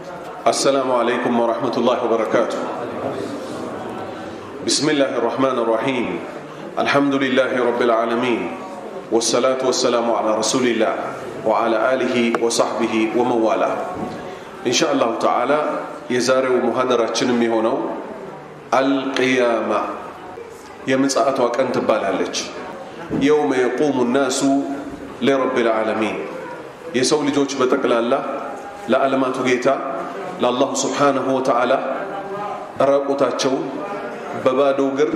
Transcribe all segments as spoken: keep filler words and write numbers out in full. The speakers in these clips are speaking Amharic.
السلام عليكم ورحمة الله وبركاته. بسم الله الرحمن الرحيم. الحمد لله رب العالمين، والصلاة والسلام على رسول الله وعلى آله وصحبه ومن والاه. إن شاء الله تعالى يزارع مهدرة ميهونو القيامة يمسأت وكأنت بالهلج يوم يقوم الناس لرب العالمين. يسول جوج بتقل الله لألمات جيتا لله سبحانه وتعالى راقوتاچو ببادو غر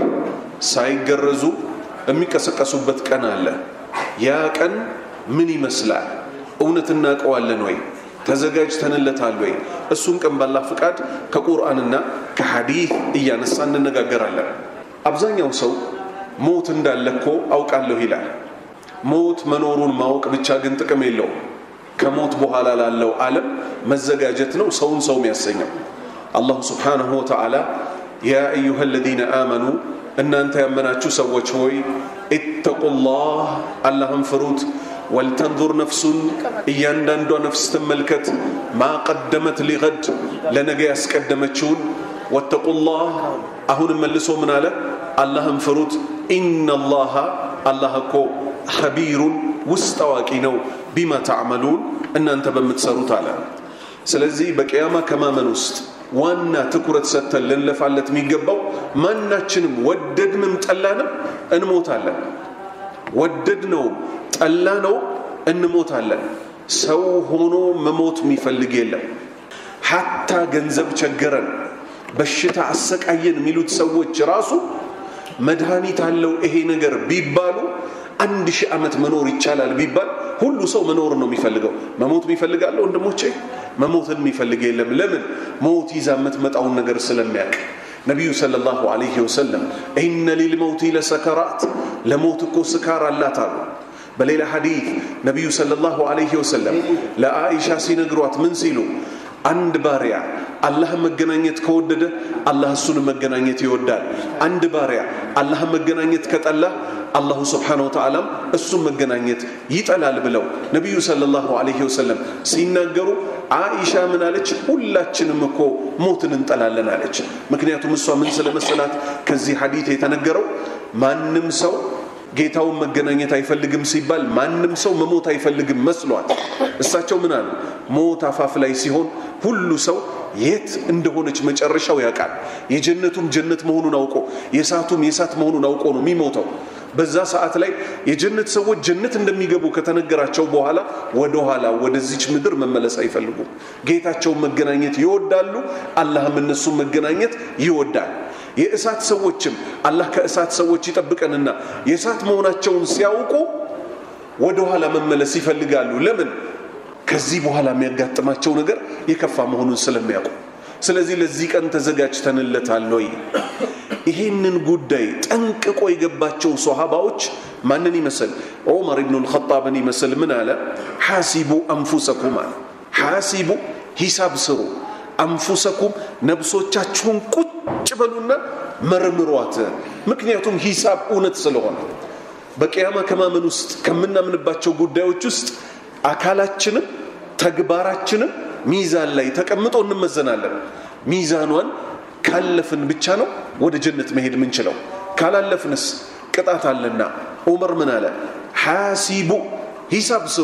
ሳይገረዙ የሚከሰከሱበት ቀን አለ። ያ ቀን ምን ይመስላል? እውነትና ቀዋለን ወይ? ተዘጋጅተንለታል ወይ? እሱን ቀን ባላህ ፍቃድ ከቁርአንና ከሐዲስ እያነሳን እንነጋገራለን። አብዛኛው ሰው ሞት እንዳለኮ አውቃለሁ ይላል። ሞት መኖሩን ማወቅ ብቻ ግን ጥቅም የለውም። ከሞት በኋላ ላለው ዓለም መዘጋጀት ነው ሰውን ሰው የሚያሰኘው። አላህ Subhanahu Wa Ta'ala يا أيها الذين آمنوا أن أنت يمناتشو سوّج هوي اتقوا الله اللهم فروت ولتنظر نفس يندن دو نفس تملكت ما قدمت لغد لنجي أسقدمتشون واتقوا الله أهون ملسو من على اللهم فروت إن الله الله كو خبير واستواكينو بما تعملون أن أنت بمتسروت على سلزي بقيامة كما منوست وانا تكرت ستل لنلفعلت ميقبو ماناتشنم وددنم تلانم انموت على وددنو تلانو انموت على سو هونو مموت ميفلق يلا حتى جنزب چگرن بشتا عسك عين ميلوت سوّج راسو مدهاني تالو اهي نگر بيبالو አንድ ሺህ ዓመት መኖር ይቻላል ቢባል ሁሉ ሰው መኖር ነው የሚፈልገው። መሞት የሚፈልጋለው እንደሞቼ መሞትን የሚፈልግ የለም። ለምን? ሞት ይዛመት መጣውን ነገር ስለሚያውቅ። ነብዩ ሰለላሁ ዐለይሂ ወሰለም ኢነ ሊልመውት ለሰከራት ለሞት እኮ ስካር አላት አሉ። በሌላ ሐዲስ ነብዩ ሰለላሁ ዐለይሂ ወሰለም ለአኢሻ ሲነግሯት ምን ሲሉ አንድ ባሪያ አላህ መገናኘት ከወደደ አላህ እሱን መገናኘት ይወዳል። አንድ ባሪያ አላህ መገናኘት ከጠላ አላህ Subhanahu Wa Ta'ala እሱን መገናኘት ይጠላል ብለው ነብዩ ሰለላሁ ዐለይሂ ወሰለም ሲናገሩ አኢሻ ምን አለች? ሁላችንም እኮ ሞትን እንጠላለን አለች። ምክንያቱም እሷ ምን ስለመሰላት ከዚህ ሐዲስ የተነገረው ማንንም ሰው ጌታውን መገናኘት አይፈልግም ሲባል ማንንም ሰው መሞት አይፈልግም መስሏት እሳቸው ምን አሉ? ሞት አፋፍ ላይ ሲሆን ሁሉ ሰው የት እንደሆነች መጨረሻው ያውቃል። የጀነቱም ጀነት መሆኑን አውቆ የሳቱም የሳት መሆኑን አውቆ ነው የሚሞተው። በዛ ሰዓት ላይ የጀነት ሰዎች ጀነት እንደሚገቡ ከተነገራቸው በኋላ ወደ ኋላ ወደዚች ምድር መመለስ አይፈልጉም። ጌታቸውን መገናኘት ይወዳሉ። አላህም እነሱን መገናኘት ይወዳል። የእሳት ሰዎችም አላህ ከእሳት ሰዎች ይጠብቀንና የእሳት መሆናቸውን ሲያውቁ ወደ ኋላ መመለስ ይፈልጋሉ። ለምን? ከዚህ በኋላ የሚያጋጥማቸው ነገር የከፋ መሆኑን ስለሚያውቁ። ስለዚህ ለዚህ ቀን ተዘጋጅተንለታል ወይ? ይሄንን ጉዳይ ጠንቅቆ የገባቸው ሱሐባዎች ማንን ይመስል? ዑመር ኢብኑ አልኸጣብን ይመስል ምን አለ? ሐሲቡ አንፉሰኩም አለ። ሐሲቡ ሂሳብ ስሩ፣ አንፉሰኩም ነፍሶቻችሁን ቁጭ በሉና መርምሯት። ምክንያቱም ሂሳብ እውነት ስለሆነ በቂያማ ከማመን ውስጥ ከምናምንባቸው ጉዳዮች ውስጥ አካላችንን ተግባራችንን ሚዛን ላይ ተቀምጦ እንመዘናለን። ሚዛኗን ካለፍን ብቻ ነው ወደ ጀነት መሄድ ምንችለው። ካላለፍንስ ቅጣት አለና ዑመር ምን አለ? ሐሲቡ ሂሳብ ስሩ፣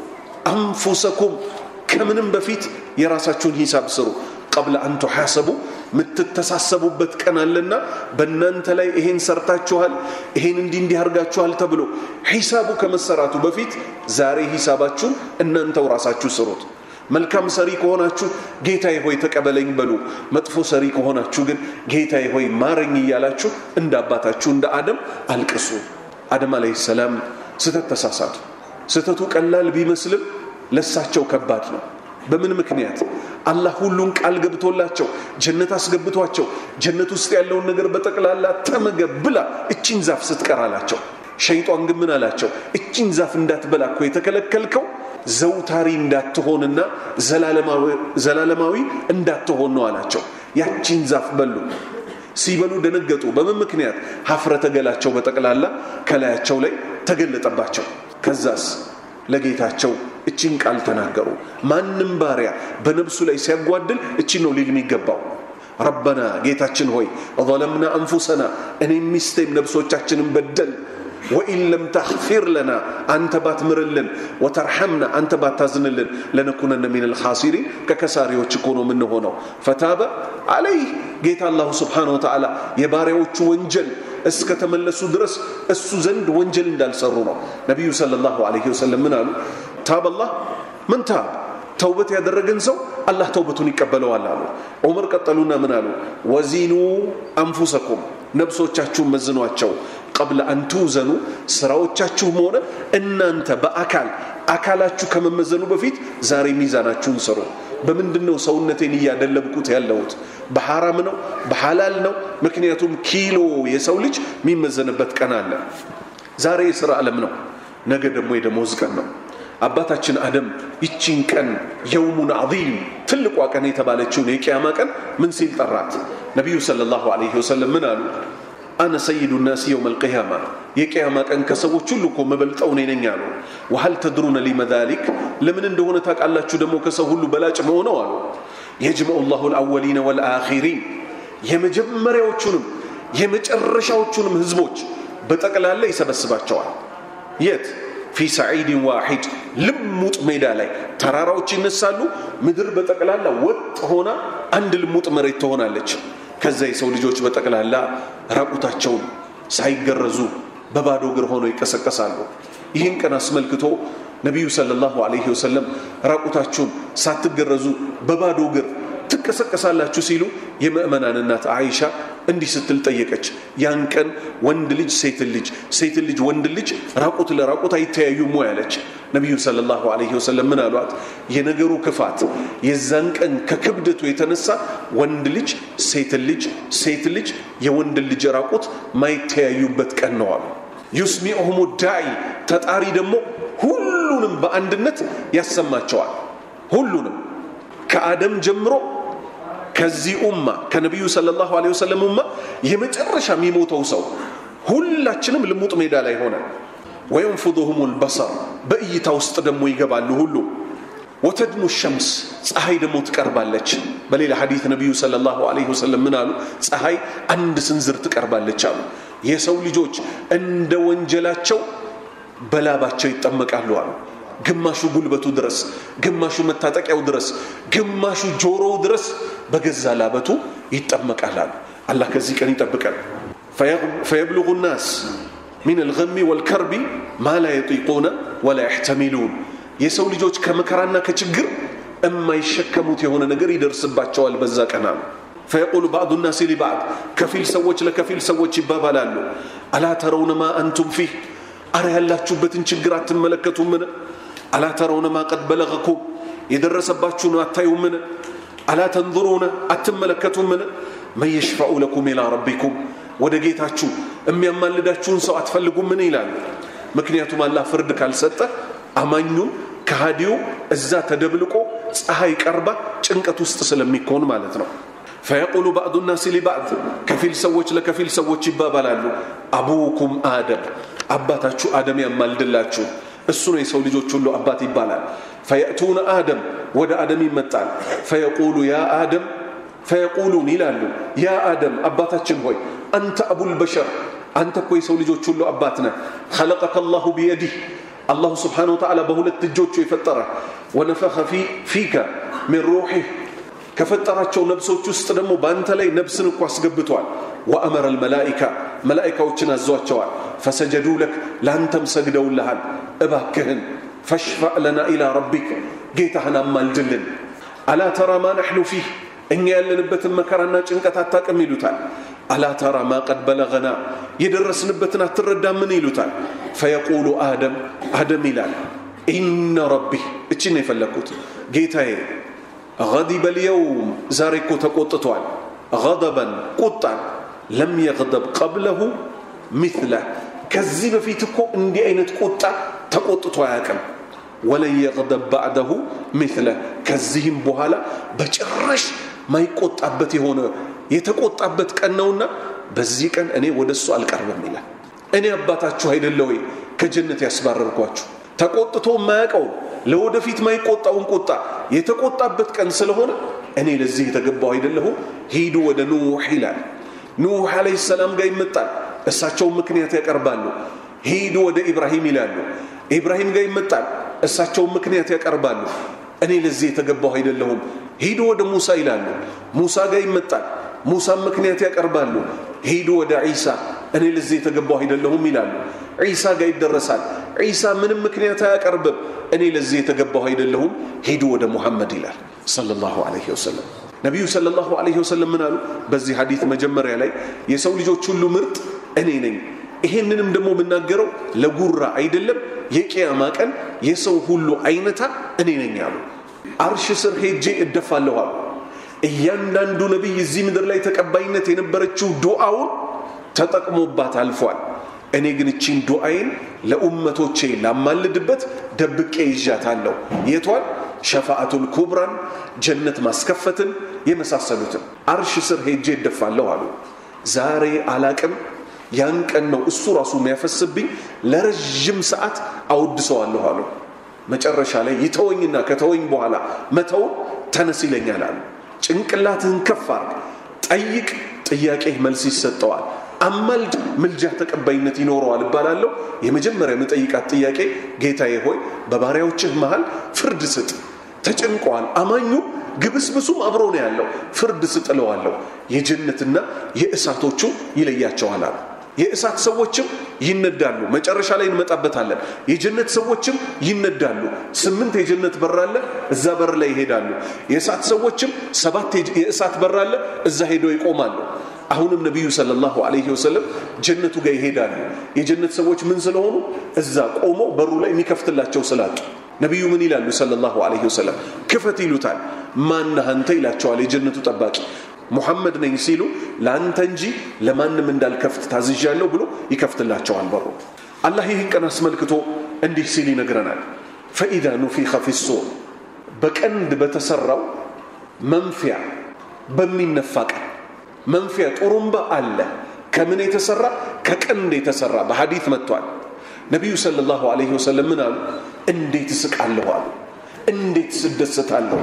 አንፉሰኩም ከምንም በፊት የራሳችሁን ሂሳብ ስሩ። قبل أن تحاسبوا متتساسبوا ቀን አለና በእናንተ ላይ ይሄን ሰርታችኋል ይሄን እንዲ እንዲ አርጋችኋል ተብሎ ሂሳቡ ከመሰራቱ በፊት ዛሬ ሂሳባችሁን እናንተው ራሳችሁ ስሩት። መልካም ሰሪ ከሆናችሁ ጌታዬ ሆይ ተቀበለኝ በሉ። መጥፎ ሰሪ ከሆናችሁ ግን ጌታዬ ሆይ ማረኝ ይያላችሁ እንደ አባታችሁ እንደ አደም አልቅሱ። አደም አለይሂ ሰላም ስተት ተሳሳቱ። ስተቱ ቀላል ቢመስልም ለሳቸው ከባድ ነው። በምን ምክንያት? አላህ ሁሉን ቃል ገብቶላቸው ጀነት አስገብቷቸው ጀነት ውስጥ ያለውን ነገር በጠቅላላ ተመገብ ብላ እቺን ዛፍ ስትቀራላቸው ሸይጣን ግን ምን አላቸው? እቺን ዛፍ እንዳትበላ እኮ የተከለከልከው ዘውታሪ እንዳትሆንና ዘላለማዊ ዘላለማዊ እንዳትሆን ነው አላቸው። ያቺን ዛፍ በሉ። ሲበሉ ደነገጡ። በምን ምክንያት? ሀፍረተ ገላቸው በጠቅላላ ከላያቸው ላይ ተገለጠባቸው። ከዛስ ለጌታቸው እቺን ቃል ተናገሩ ማንንም ባሪያ በነፍሱ ላይ ሲያጓድል እቺ ነው ሊል የሚገባው ربنا ጌታችን ሆይ ظلمنا انفسنا እኔ ሚስቴም ነፍሶቻችንን በደል وإن لم تغفر لنا أنت باتمرلن وترحمنا أنت باتزنلن لنكونن من الخاسرين ككساري وتكونوا منه هنا فتاب عليه جيت الله سبحانه وتعالى يباريوچ ወንጀል እስከተመለሱ ድረስ እሱ ዘንድ ወንጀል እንዳልሰሩና ነብዩ ሰለላሁ ዐለይሂ ወሰለም ምን አሉ ታብ الله من تاب ተውበት ያደረገን ሰው አላህ ተውበቱን ይቀበለዋል አሉ ዑመር ቀጠሉና ምን አሉ ወዚኑ አንፉሰኩም ነፍሶቻችሁን መዝኗቸው قبل أن توزنوا سراوچاچوم ሆነ እናንተ በአካል አካላችሁ ከመመዘኑ በፊት ዛሬ ሚዛናችሁን ሰሩ በምንድነው ሰውነቴን ያደለብኩት ያለውት በሐራም ነው በሐላል ነው ምክንያቱም ኪሎ የሰው ልጅ ሚመዘንበት ቀን አለ ዛሬ የሥራ ዓለም ነው ነገ ደግሞ የደሞዝ ቀን ነው አባታችን አደም ይቺን ቀን የውሙን عظيم ትልቁ ቀን የተባለችው የቂያማ ቀን ምን ሲል ጠራት ነብዩ ሰለላሁ ዐለይሂ ወሰለም ምን አሉ أنا سيد الناس يوم القيامة يكيما كان كسبوا كلكم مبلطون ينيالو وهل تدرون لما ذلك لمن اندهون تاك الله شو دمو كسو هلو بلاج مونوالو يجمع الله الأولين والآخرين يمجمر يوچونم يمجرشا يوچونم هزبوج بتقل الله يسبسباچوال يت في سعيد واحد لموت ميدالاي تراراوچ ينسالو مدر بتقل الله وط هونا عند الموت مريت هونالچ ከዛ የሰው ልጆች በተቀላላ ራቁታቸውን ሳይገረዙ በባዶ እግር ሆነው ይቀሰቀሳሉ ይህን ቀን አስመልክቶ ነብዩ ሰለላሁ ዐለይሂ ወሰለም ራቁታቸውን ሳትገረዙ በባዶ እግር ትቀሰቀሳላችሁ ሲሉ የመእመናን እናት አይሻ እንዲህ ስትል ጠየቀች ያን ቀን ወንድ ልጅ ሴት ልጅ ሴት ልጅ ወንድ ልጅ ራቁት ለራቁት አይተያዩም ወይ አለች ነብዩ ሰለላሁ ዐለይሂ ወሰለም ምን አሏት የነገሩ ክፋት የዛን ቀን ከክብደቱ የተነሳ ወንድ ልጅ ሴት ልጅ ሴት ልጅ የወንድ ልጅ ራቁት ማይተያዩበት ቀን ነው አሉ يسمعهم الداعي ተጣሪ ደግሞ ሁሉንም በአንድነት ያሰማቸዋል ሁሉንም ከአደም ጀምሮ ከዚህ ኡማ ከነብዩ ሰለላሁ ዐለይሂ ወሰለም ኡማ የመጨረሻ የሚሞተው ሰው ሁላችንም ልሙጥ ሜዳ ላይ ሆነ وينفضهم البصر በእይታ ውስጥ ደግሞ ይገባሉ ሁሉ وتدنو الشمس ፀሐይ ደግሞ ትቀርባለች በሌላ ሐዲስ ነብዩ ሰለላሁ ዐለይሂ ወሰለም ምን አሉ ፀሐይ አንድ ስንዝር ትቀርባለች አሉ የሰው ልጆች እንደ ወንጀላቸው በላባቸው ይጠመቃሉ አሉ ግማሹ ጉልበቱ ድረስ ግማሹ መታጠቂያው ድረስ ግማሹ ጆሮው ድረስ በገዛ ላበቱ ይጠመቃል አላህ ከዚህ ቀን ይጠብቃል فيبلغ الناس من الغم والكرب ما لا يطيقون ولا يحتملون የሰው ልጆች ከመከራና ከችግር የማይሸከሙት የሆነ ነገር ይደርስባቸዋል በዛ ቀን فيقول بعض الناس لبعض كفيل سوچ لكفيل سوچ ይባባላሉ الا ترون ما انتم فيه አረ ያላችሁበትን ችግር አትመለከቱም ምን الا ترون ما قد بلغكم يدرسባችሁ ነው አታዩም ምን الا تنظرون አትመለከቱም ምን من يشفع لكم الى ربكم ወደ ጌታችሁ የሚያማልዳችሁን ሰው አትፈልጉም ምን ይላል ምክንያቱም አላህ ፍርድ ካልሰጠ አማኙ ከሃዲው እዛ ተደብልቆ ፀሐይ ቀርባ ጭንቀት ውስጥ ስለሚኮን ማለት ነው فيقول بعض الناس لبعض كفيل سوچ لكفيل سوچ ይባባላሉ አቡኩም አደም አባታችሁ አደም ያማልድላችሁ እሱ ነው የሰው ልጆች ሁሉ አባት ይባላል فياتون ادم ወደ አደም ይመጣል فيقول يا ادم فيقولون ይላሉ يا ادم አባታችን ሆይ انت ابو البشر አንተ እኮ የሰው ልጆች ሁሉ አባት ነህ خلقك الله بيده الله سبحانه وتعالى በሁለት እጆቹ የፈጠረ ونفخ في فيك من روحه ከፈጠራቸው ነፍሶች ውስጥ ደግሞ ባንተ ላይ ነፍስን እኮ አስገብቷል وامر الملائكه ملائكዎችን አዟቸዋል فسجدوا لك لانتم سجدوا لها እባክህን فاشفع لنا الى ربك ጌታህን አማልድልን الا ترى ما نحن فيه እኛ ያለንበትን መከራና ጭንቀት አታውቅም ይሉታል الا ترى ما قد بلغنا የደረስንበትን አትረዳም ምን ይሉታል فيقول ادم ادم ይላል ان ربي እቺ ነው የፈለኩት ጌታዬ غضب اليوم زاركو تقططوال غضبا قطا لم يغضب قبله مثله كذب فيتكو اندي اينت قطا تقططو ياكم ولا يغضب بعده مثله كذهم بحالا بچرش ما يقطابت يهونه يتقطابت ቀን ነውና በዚህ ቀን እኔ ወደሱ አልቀርብም ይላል እኔ አባታችሁ አይደለሁ ከጀነት ያስባረርኳችሁ ተቆጥቶ ማያቀው ለወደፊት ማይቆጣውን ቁጣ የተቆጣበት ቀን ስለሆነ እኔ ለዚህ የተገባው አይደለሁም ሄዱ ወደ ኑህ ይላል ኑህ አለይሂ ሰላም ጋር ይመጣል እሳቸው ምክንያት ያቀርባሉ ሄዱ ወደ ኢብራሂም ይላሉ ኢብራሂም ጋር ይመጣል እሳቸው ምክንያት ያቀርባሉ እኔ ለዚህ የተገባው አይደለሁም ሄዱ ወደ ሙሳ ይላሉ ሙሳ ጋር ይመጣል ሙሳ ምክንያት ያቀርባሉ ሄዱ ወደ ኢሳ እኔ ለዚህ የተገባው አይደለሁም ይላሉ ኢሳ ጋር ይደረሳል ኢሳ ምንም ምክንያት አያቀርብም እኔ ለዚህ የተገባው አይደለሁም ሄዱ ወደ ሙሐመድ ይላል ሰለላሁ ዐለይሂ ወሰለም ነብዩ ሰለላሁ ዐለይሂ ወሰለም ምን አሉ በዚህ ሐዲስ መጀመሪያ ላይ የሰው ልጆች ሁሉ ምርጥ እኔ ነኝ ይሄንንም ደሞ ምናገረው ለጉራ አይደለም የቂያማ ቀን የሰው ሁሉ አይነታ እኔ ነኝ አሉ አርሽ ስር ሄጄ እደፋለሁ አሉ እያንዳንዱ ነብይ እዚህ ምድር ላይ ተቀባይነት የነበረችው ዱዓው ተጠቅሞባት አልፏል እኔ ግን እቺን ዱዓዬን ለኡመቶቼ ላማልድበት ደብቄ ይዣታለሁ የቷን ሸፋዓቱል ኩብራን ጀነት ማስከፈትን የመሳሰሉትን አርሽ ስር ሄጄ እደፋለሁ አሉ ዛሬ አላቅም ያን ቀን ነው እሱ ራሱ የሚያፈስብኝ ለረጅም ሰዓት አውድሰዋለሁ አሉ መጨረሻ ላይ ይተወኝና ከተወኝ በኋላ መተው ተነስ ይለኛል አሉ ጭንቅላትህን ከፋር ጠይቅ ጥያቄ መልስ ይሰጠዋል አማልድ ምልጃ ተቀባይነት ይኖረዋል ባላለው የመጀመሪያ መጠይቃት ጥያቄ ጌታዬ ሆይ በባሪያዎችህ መሃል ፍርድ ስጥ ተጨንቋል አማኙ ግብስብሱም አብሮ ነው ያለው ፍርድ ስጥለዋለሁ የጀነትና የእሳቶቹ ይለያቸዋል አሉ የእሳት ሰዎችም ይነዳሉ መጨረሻ ላይ እንመጣበታለን የጀነት ሰዎችም ይነዳሉ ስምንት የጀነት በር አለ እዛ በር ላይ ይሄዳሉ የእሳት ሰዎችም ሰባት የእሳት በር አለ እዛ ሄደው ይቆማሉ አሁንም ነብዩ ሰለላሁ ዐለይሂ ወሰለም ጀነቱ ጋር ይሄዳሉ የጀነት ሰዎች ምን ስለሆኑ እዛ ቆሞ በሩ ላይ የሚከፍትላቸው ስላጡ ነብዩ ምን ይላሉ ሰለላሁ ዐለይሂ ወሰለም ክፈት ይሉታል ማን አንተ ይላቸዋል የጀነቱ ጠባቂ ሙሐመድ ነኝ ሲሉ ላንተ እንጂ ለማንም እንዳልከፍት ታዝዣለሁ ብሎ ይከፍትላቸዋል በሩ አላህ ይህን ቀን አስመልክቶ እንዲህ ሲል ይነግረናል فاذا نفخ في الصور በቀንድ በተሰራው መንፊያ በሚነፋቅ መንፊያ ጦሩምባ አለ ከምን የተሰራ ከቀንድ የተሰራ በሐዲስ መጥቷል ነብዩ ሰለላሁ ዐለይሂ ወሰለም ምን አሉ እንዴት ስቃለሁ አሉ እንዴት ስደሰታለሁ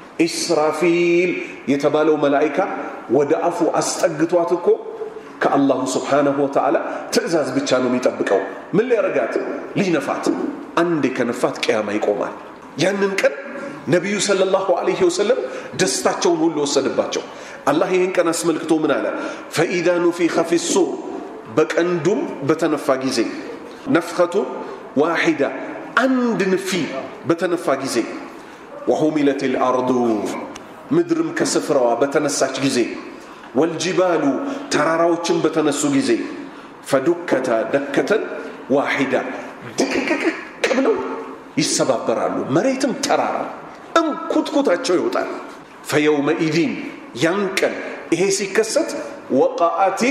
ኢስራፊል የተባለው መላእክት ወደ አፉ አስጠግቷት እኮ ከአላሁ Subhanahu Wa Ta'ala ትእዛዝ ብቻ ነው የሚጠብቀው ምን ሊያረጋት ሊነፋት አንዴ ከነፋት ቂያማ ይቆማል ያንን ቀን ነብዩ ሰለላሁ ዐለይሂ ወሰለም ደስታቸውን ሁሉ ወሰደባቸው አላህ ይህን ቀን አስመልክቶ ምን አለ فاذا نفخ في الصور በቀንዱም በተነፋ ጊዜ ነፍኸቱ واحده አንድ ንፊ በተነፋ ጊዜ وحملت الارض ምድርም ከስፍራዋ በተነሳች ጊዜ والجبال ተራራዎችም በተነሱ ጊዜ فدكتا دكتا واحده ድቅቅቅ ብለው ይሰባበራሉ መሬትም ተራራ እንኩትኩታቸው ይወጣል فيومئذ ينقل ይሄ ሲከሰት وقعت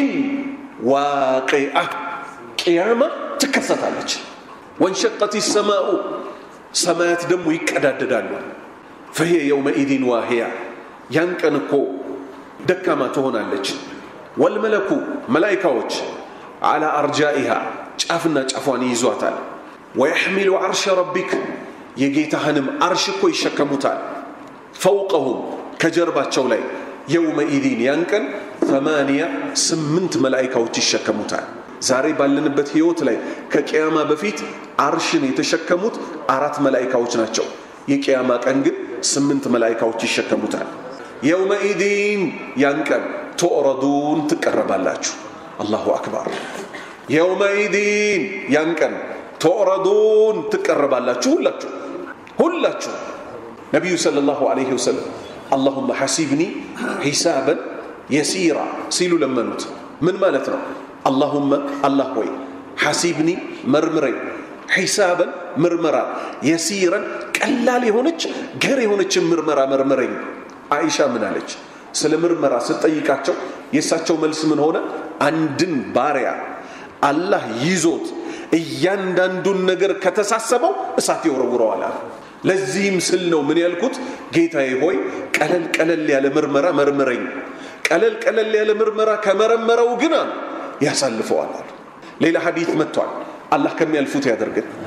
واقعه قيامه ትከሰታለች وانشقت السماء سماوات دم ይቀዳደዳሉ فهي يومئذ واهيه ينقنكو دكما ትሆናለች والملك ملائكه على ارجائها ጫፍና ጫፏን ይዟታል ويحمل عرش ربك የጌታህንም አርሽ እኮ ይሸከሙታል فوقهم ከጀርባቸው ላይ يومئذ ينقن ثمانية ስምንት መላእክቶች ይሸከሙታል ዛሬ ባለንበት ህይወት ላይ ከቂያማ በፊት አርሽን የተሸከሙት አራት መላእክቶች ናቸው የቂያማ ቀን ግን ስምንት መላእክቶች ይሸከሙታል يومئذ ينقن تؤردون تقربالاችሁ الله اكبر يومئذ ينقن تؤردون تقربالاችሁ ሁላችሁ ሁላችሁ ነብዩ ሰለላሁ ዐለይሂ ወሰለም اللهم حسبني حسابا يسيرا ሲሉ ለመኑት ምን ማለት ነው اللهم الله ሆይ حسبني مرمري حسابا مرمرا يسيرا ቀላል የሆነች ገር የሆነች ምርመራ መርመረኝ አይሻ ምን አለች ስለ ምርመራ ስትጠይቃቸው የሳቸው መልስ ምን ሆነ አንድን ባሪያ አላህ ይዞት እያንዳንዱን ነገር ከተሳሰበው እሳት ይወረውረዋል ለዚህም ስል ነው ምን ያልኩት ጌታዬ ሆይ ቀለል ቀለል ያለ ምርመራ መርመረኝ ቀለል ቀለል ያለ ምርመራ ከመረመረው ግን ያሳልፈዋል ሌላ ሐዲስ መጥቷል አላህ ከሚያልፉት ያደርገን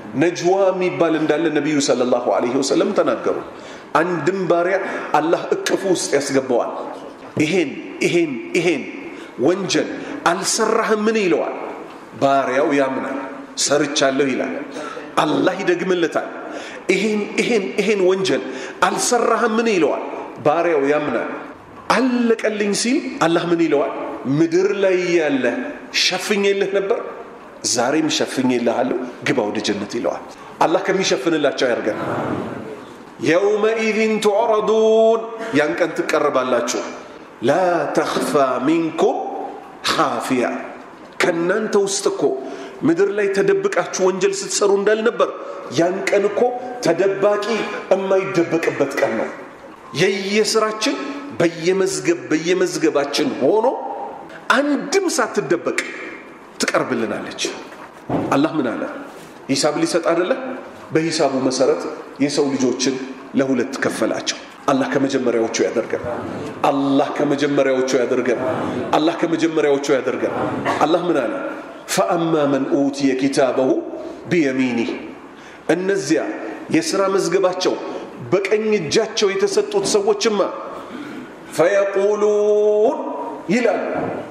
ነጅዋ የሚባል እንዳለ ነብዩ ሰለላሁ ዐለይሂ ወሰለም ተናገሩ። አንድም ባሪያ አላህ እቅፉ ውስጥ ያስገባዋል። ይሄን ይሄን ይሄን ወንጀል አልሰራህም ምን ይለዋል? ባሪያው ያምናል፣ ሰርቻለሁ ይላል። አላህ ይደግምለታል። ይሄን ይሄን ይሄን ወንጀል አልሰራህም ምን ይለዋል? ባሪያው ያምናል። አለቀልኝ ሲል አላህ ምን ይለዋል? ምድር ላይ ያለ ሸፍኜልህ ነበር፣ ዛሬም ሸፍኜልሃለሁ፣ ግባ ወደ ጀነት ይለዋል። አላህ ከሚሸፍንላቸው ያርገን። የውመኢዝን ትዕረዱን ያን ቀን ትቀርባላችሁ። ላ ተኽፋ ሚንኩም ኻፊያ ከናንተ ውስጥ እኮ ምድር ላይ ተደብቃችሁ ወንጀል ስትሰሩ እንዳልነበር ያን ቀን እኮ ተደባቂ የማይደበቅበት ቀን ነው። የየስራችን በየመዝገብ በየመዝገባችን ሆኖ አንድም ሳትደበቅ ትቀርብልናለች። አላህ ምን አለ? ሂሳብ ሊሰጥ አይደለ? በሂሳቡ መሰረት የሰው ልጆችን ለሁለት ከፈላቸው። አላህ ከመጀመሪያዎቹ ያደርገን። አላህ ከመጀመሪያዎቹ ያደርገን። አላህ ከመጀመሪያዎቹ ያደርገን። አላህ ምን አለ? فأما من أوتي كتابه بيمينه እነዚያ የሥራ መዝገባቸው በቀኝ እጃቸው የተሰጡት ሰዎችማ فيقولون ይላል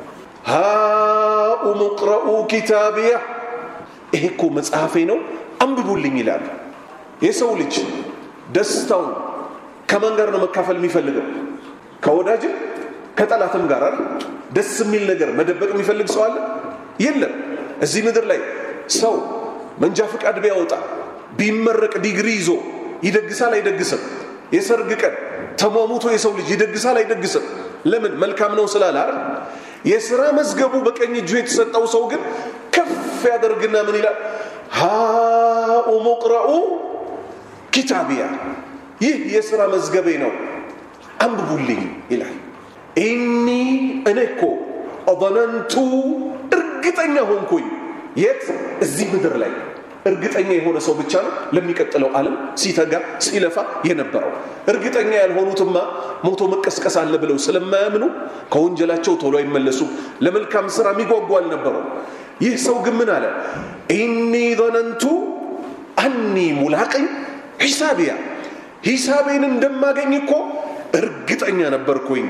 هاؤم اقرءوا كتابيه ይሄ እኮ መጽሐፌ ነው አንብቡልኝ ይላል። የሰው ልጅ ደስታውን ከማን ጋር ነው መካፈል የሚፈልገው? ከወዳጅ ከጠላትም ጋር አይደል? ደስ የሚል ነገር መደበቅ የሚፈልግ ሰው አለ? የለም። እዚህ ምድር ላይ ሰው መንጃ ፍቃድ ቢያወጣ ቢመረቅ ዲግሪ ይዞ ይደግሳል አይደግስም? የሰርግ ቀን ተሟሙቶ የሰው ልጅ ይደግሳል አይደግስም? ለምን? መልካም ነው ስላለ አይደል? የሥራ መዝገቡ በቀኝ እጁ የተሰጠው ሰው ግን ከፍ ያደርግና ምን ይላል? ሃኡም እቅረኡ ኪታቢያ ይህ የሥራ መዝገቤ ነው አንብቡልኝ ይላል። ኢኒ እኔኮ አظننቱ እርግጠኛ ሆንኩኝ። የት? እዚህ ምድር ላይ እርግጠኛ የሆነ ሰው ብቻ ነው ለሚቀጥለው ዓለም ሲተጋ ሲለፋ የነበረው። እርግጠኛ ያልሆኑትማ ሞቶ መቀስቀስ አለ ብለው ስለማያምኑ ከወንጀላቸው ቶሎ አይመለሱ፣ ለመልካም ሥራ የሚጓጉ አልነበረው። ይህ ሰው ግን ምን አለ? ኢኒ ظننቱ አኒ ሙላቂን ሂሳቢያ ሂሳቤን እንደማገኝ እኮ እርግጠኛ ነበርኩኝ።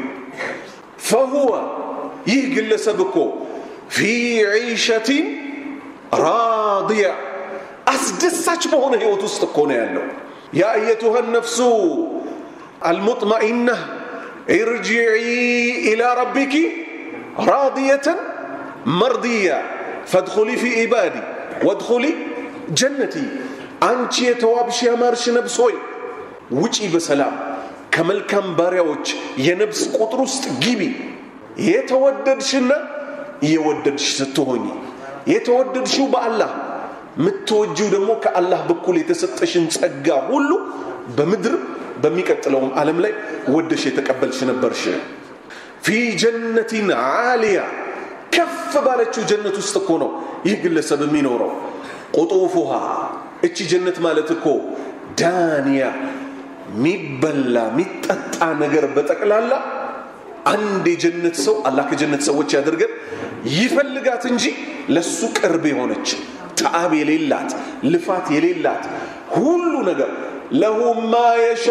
فهو ይህ ግለሰብ እኮ في عيشة راضية أسدساج بهونه هيوت ውስጥ እኮ ነው ያለው። يا أيتها النفس المطمئنة ارجعي إلى ربك راضية مرضية فادخلي في عبادي وادخلي جنتي አንቺ የተዋብሽ ያማርሽ ነፍስ ሆይ ውጪ በሰላም ከመልካም ባሪያዎች የነፍስ ቁጥር ውስጥ ግቢ። የተወደድሽና የወደድሽ ስትሆኚ የተወደድሽው በአላህ ምትወጂው ደግሞ ከአላህ በኩል የተሰጠሽን ጸጋ ሁሉ በምድር በሚቀጥለው ዓለም ላይ ወደሽ የተቀበልሽ ነበርሽ። في جنة عالية ከፍ ባለችው ጀነት ውስጥ እኮ ነው ይህ ግለሰብ የሚኖረው። قطوفها እቺ ጀነት ማለት እኮ ዳንያ ሚበላ ሚጠጣ ነገር በጠቅላላ አንድ የጀነት ሰው አላህ ከጀነት ሰዎች ያደርገን ይፈልጋት እንጂ ለሱ ቅርብ የሆነች ተዓብ የሌላት ልፋት የሌላት ሁሉ ነገር ለሁም ማ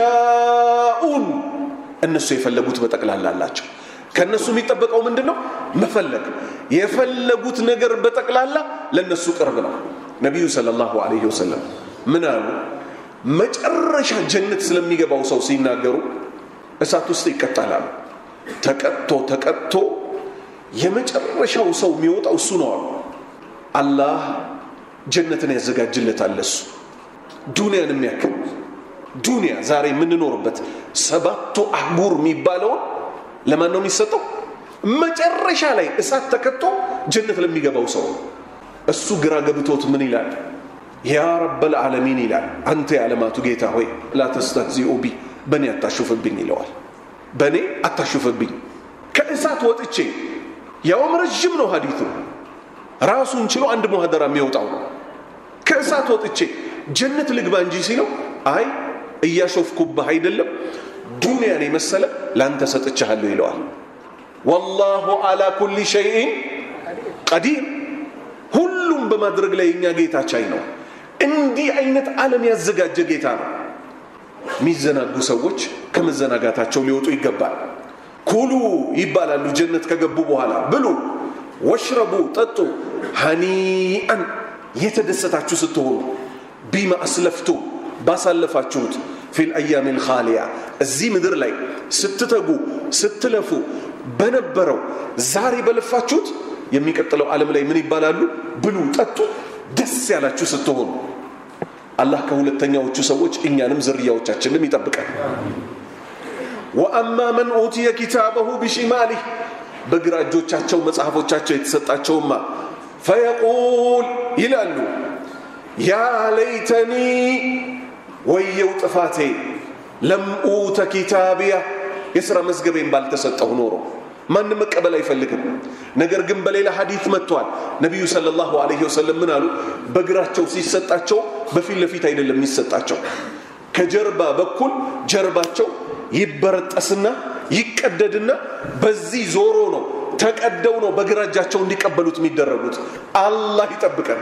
የሻኡን እነሱ የፈለጉት በጠቅላላ አላቸው። ከነሱ የሚጠበቀው ምንድነው? መፈለግ። የፈለጉት ነገር በጠቅላላ ለነሱ ቅርብ ነው። ነብዩ ሰለላሁ ዐለይሂ ወሰለም ምን አሉ? መጨረሻ ጀነት ስለሚገባው ሰው ሲናገሩ እሳት ውስጥ ይቀጣላል። ተቀጥቶ ተቀጥቶ የመጨረሻው ሰው የሚወጣው እሱ ነው አሉ። አላህ ጀነትን ያዘጋጅለታል ለሱ። ዱንያን የሚያክል ዱንያ ዛሬ የምንኖርበት ሰባቱ አህጉር የሚባለው ለማን ነው የሚሰጠው? መጨረሻ ላይ እሳት ተከቶ ጀነት ለሚገባው ሰው። እሱ ግራ ገብቶት ምን ይላል? ያ ረበል ዓለሚን ይላል። አንተ የዓለማቱ ጌታ ሆይ ላ ተስተህዚኡ ቢ በኔ አታሹፍብኝ ይለዋል። በኔ አታሹፍብኝ። ከእሳት ወጥቼ ያውም ረጅም ነው ሐዲሱ ራሱን ችሎ አንድ ሙሐደራ የሚወጣው ነው። ከእሳት ወጥቼ ጀነት ልግባ እንጂ ሲለው አይ እያሾፍኩብህ አይደለም ዱንያን የመሰለ ላንተ ሰጥቻለሁ ይለዋል። ወላሁ አላ ኩሊ ሸይኢን ቀዲር ሁሉም በማድረግ ላይ የኛ ጌታ ቻይ ነው። እንዲህ አይነት ዓለም ያዘጋጀ ጌታ ነው። ሚዘናጉ ሰዎች ከመዘናጋታቸው ሊወጡ ይገባል። ኩሉ ይባላሉ ጀነት ከገቡ በኋላ ብሉ ወሽረቡ ጠጡ ሐኒአን የተደሰታችሁ ስትሆኑ ቢማ አስለፍቱ ባሳለፋችሁት ፊል አያሚል ኻሊያ እዚህ ምድር ላይ ስትተጉ ስትለፉ በነበረው ዛሬ በለፋችሁት የሚቀጥለው ዓለም ላይ ምን ይባላሉ? ብሉ ጠጡ ደስ ያላችሁ ስትሆኑ። አላህ ከሁለተኛዎቹ ሰዎች እኛንም ዝርያዎቻችንን ይጠብቃል። ወአማ መን ኡቲየ ኪታበሁ ቢሽማሊህ በግራ እጆቻቸው መጽሐፎቻቸው የተሰጣቸውማ ፈየቁል ይላሉ ያ ለይተኒ ወየው ጥፋቴ ለም ኡተ ኪታቢያ የሥራ መዝገቤን ባልተሰጠሁ ኖሮ። ማንም መቀበል አይፈልግም። ነገር ግን በሌላ ሐዲስ መጥቷል። ነብዩ ሰለላሁ ዐለይሂ ወሰለም ምን አሉ? በግራቸው ሲሰጣቸው በፊት ለፊት አይደለም የሚሰጣቸው፣ ከጀርባ በኩል ጀርባቸው ይበረጠስና ይቀደድና በዚህ ዞሮ ነው ተቀደው ነው በግራ እጃቸው እንዲቀበሉት የሚደረጉት። አላህ ይጠብቀን።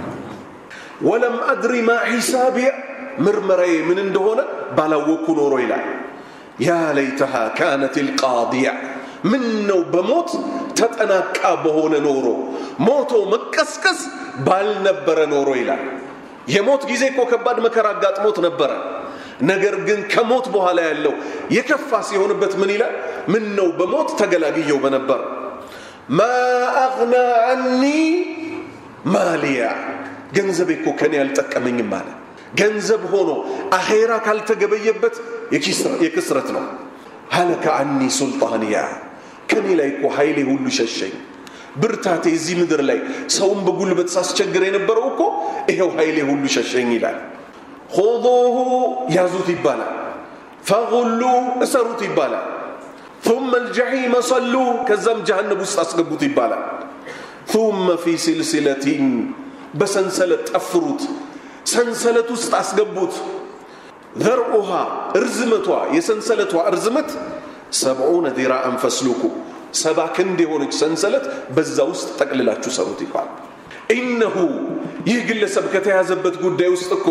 ወለም አድሪ ማ ሒሳቢያ ምርመራዬ ምን እንደሆነ ባላወቅኩ ኖሮ ይላል። ያ ለይተሃ ካነት القاضية ምን ነው በሞት ተጠናቃ በሆነ ኖሮ ሞቶ መቀስቀስ ባልነበረ ኖሮ ይላል። የሞት ጊዜ እኮ ከባድ መከራ አጋጥሞት ነበር። ነገር ግን ከሞት በኋላ ያለው የከፋ ሲሆንበት ምን ይላል? ምን ነው በሞት ተገላግየው በነበር። ማ አግና عني ማሊያ ገንዘብ እኮ ከኔ ያልጠቀመኝም ማለት ገንዘብ ሆኖ አኺራ ካልተገበየበት የክስረት ነው። ሀለከ عني ሱልጣንያ ከኔ ላይ እኮ ኃይሌ ሁሉ ሸሸኝ። ብርታቴ እዚህ ምድር ላይ ሰውን በጉልበት ሳስቸግር የነበረው እኮ ይሄው ኃይሌ ሁሉ ሸሸኝ ይላል። خذوه ያዙት ይባላል። فغلوا እሰሩት ይባላል። ثم الجحيم صلوا ከዛም ጀሃነም ውስጥ አስገቡት ይባላል። ثم في سلسلة በሰንሰለት ጠፍሩት ሰንሰለት ውስጥ አስገቡት። ذرعها እርዝመቷ የሰንሰለቷ እርዝመት سبعون ذراعا فاسلكوا ሰባ ክንድ የሆነች ሰንሰለት በዛ ውስጥ ጠቅልላችሁ ሰሩት ይባላል። إنه ይህ ግለሰብ ከተያዘበት ጉዳይ ውስጥ እኮ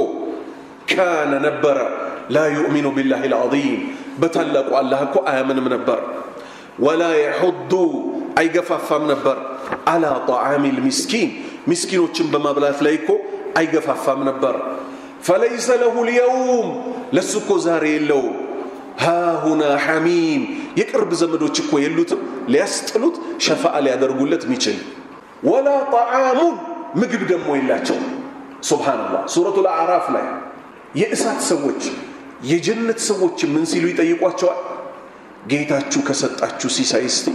كان نبر لا يؤمن بالله العظيم بتلق الله እኮ አያምንም ነበር። ولا يحض አይገፋፋም ነበር على طعام المسكين مسكيኖችን በማብላት ላይ እኮ አይገፋፋም ነበር። فليس له اليوم ለሱኮ ዛሬ የለው ها هنا حميم የቅርብ ዘመዶች እኮ የሉትም ሊያስጥሉት ሸፋዓ ሊያደርጉለት የሚችል ولا طعام ምግብ ደግሞ የላቸው። ሱብሃንአላህ ሱረቱል አዕራፍ ላይ የእሳት ሰዎች የጀነት ሰዎች ምን ሲሉ ይጠይቋቸዋል? ጌታችሁ ከሰጣችሁ ሲሳይ እስቲ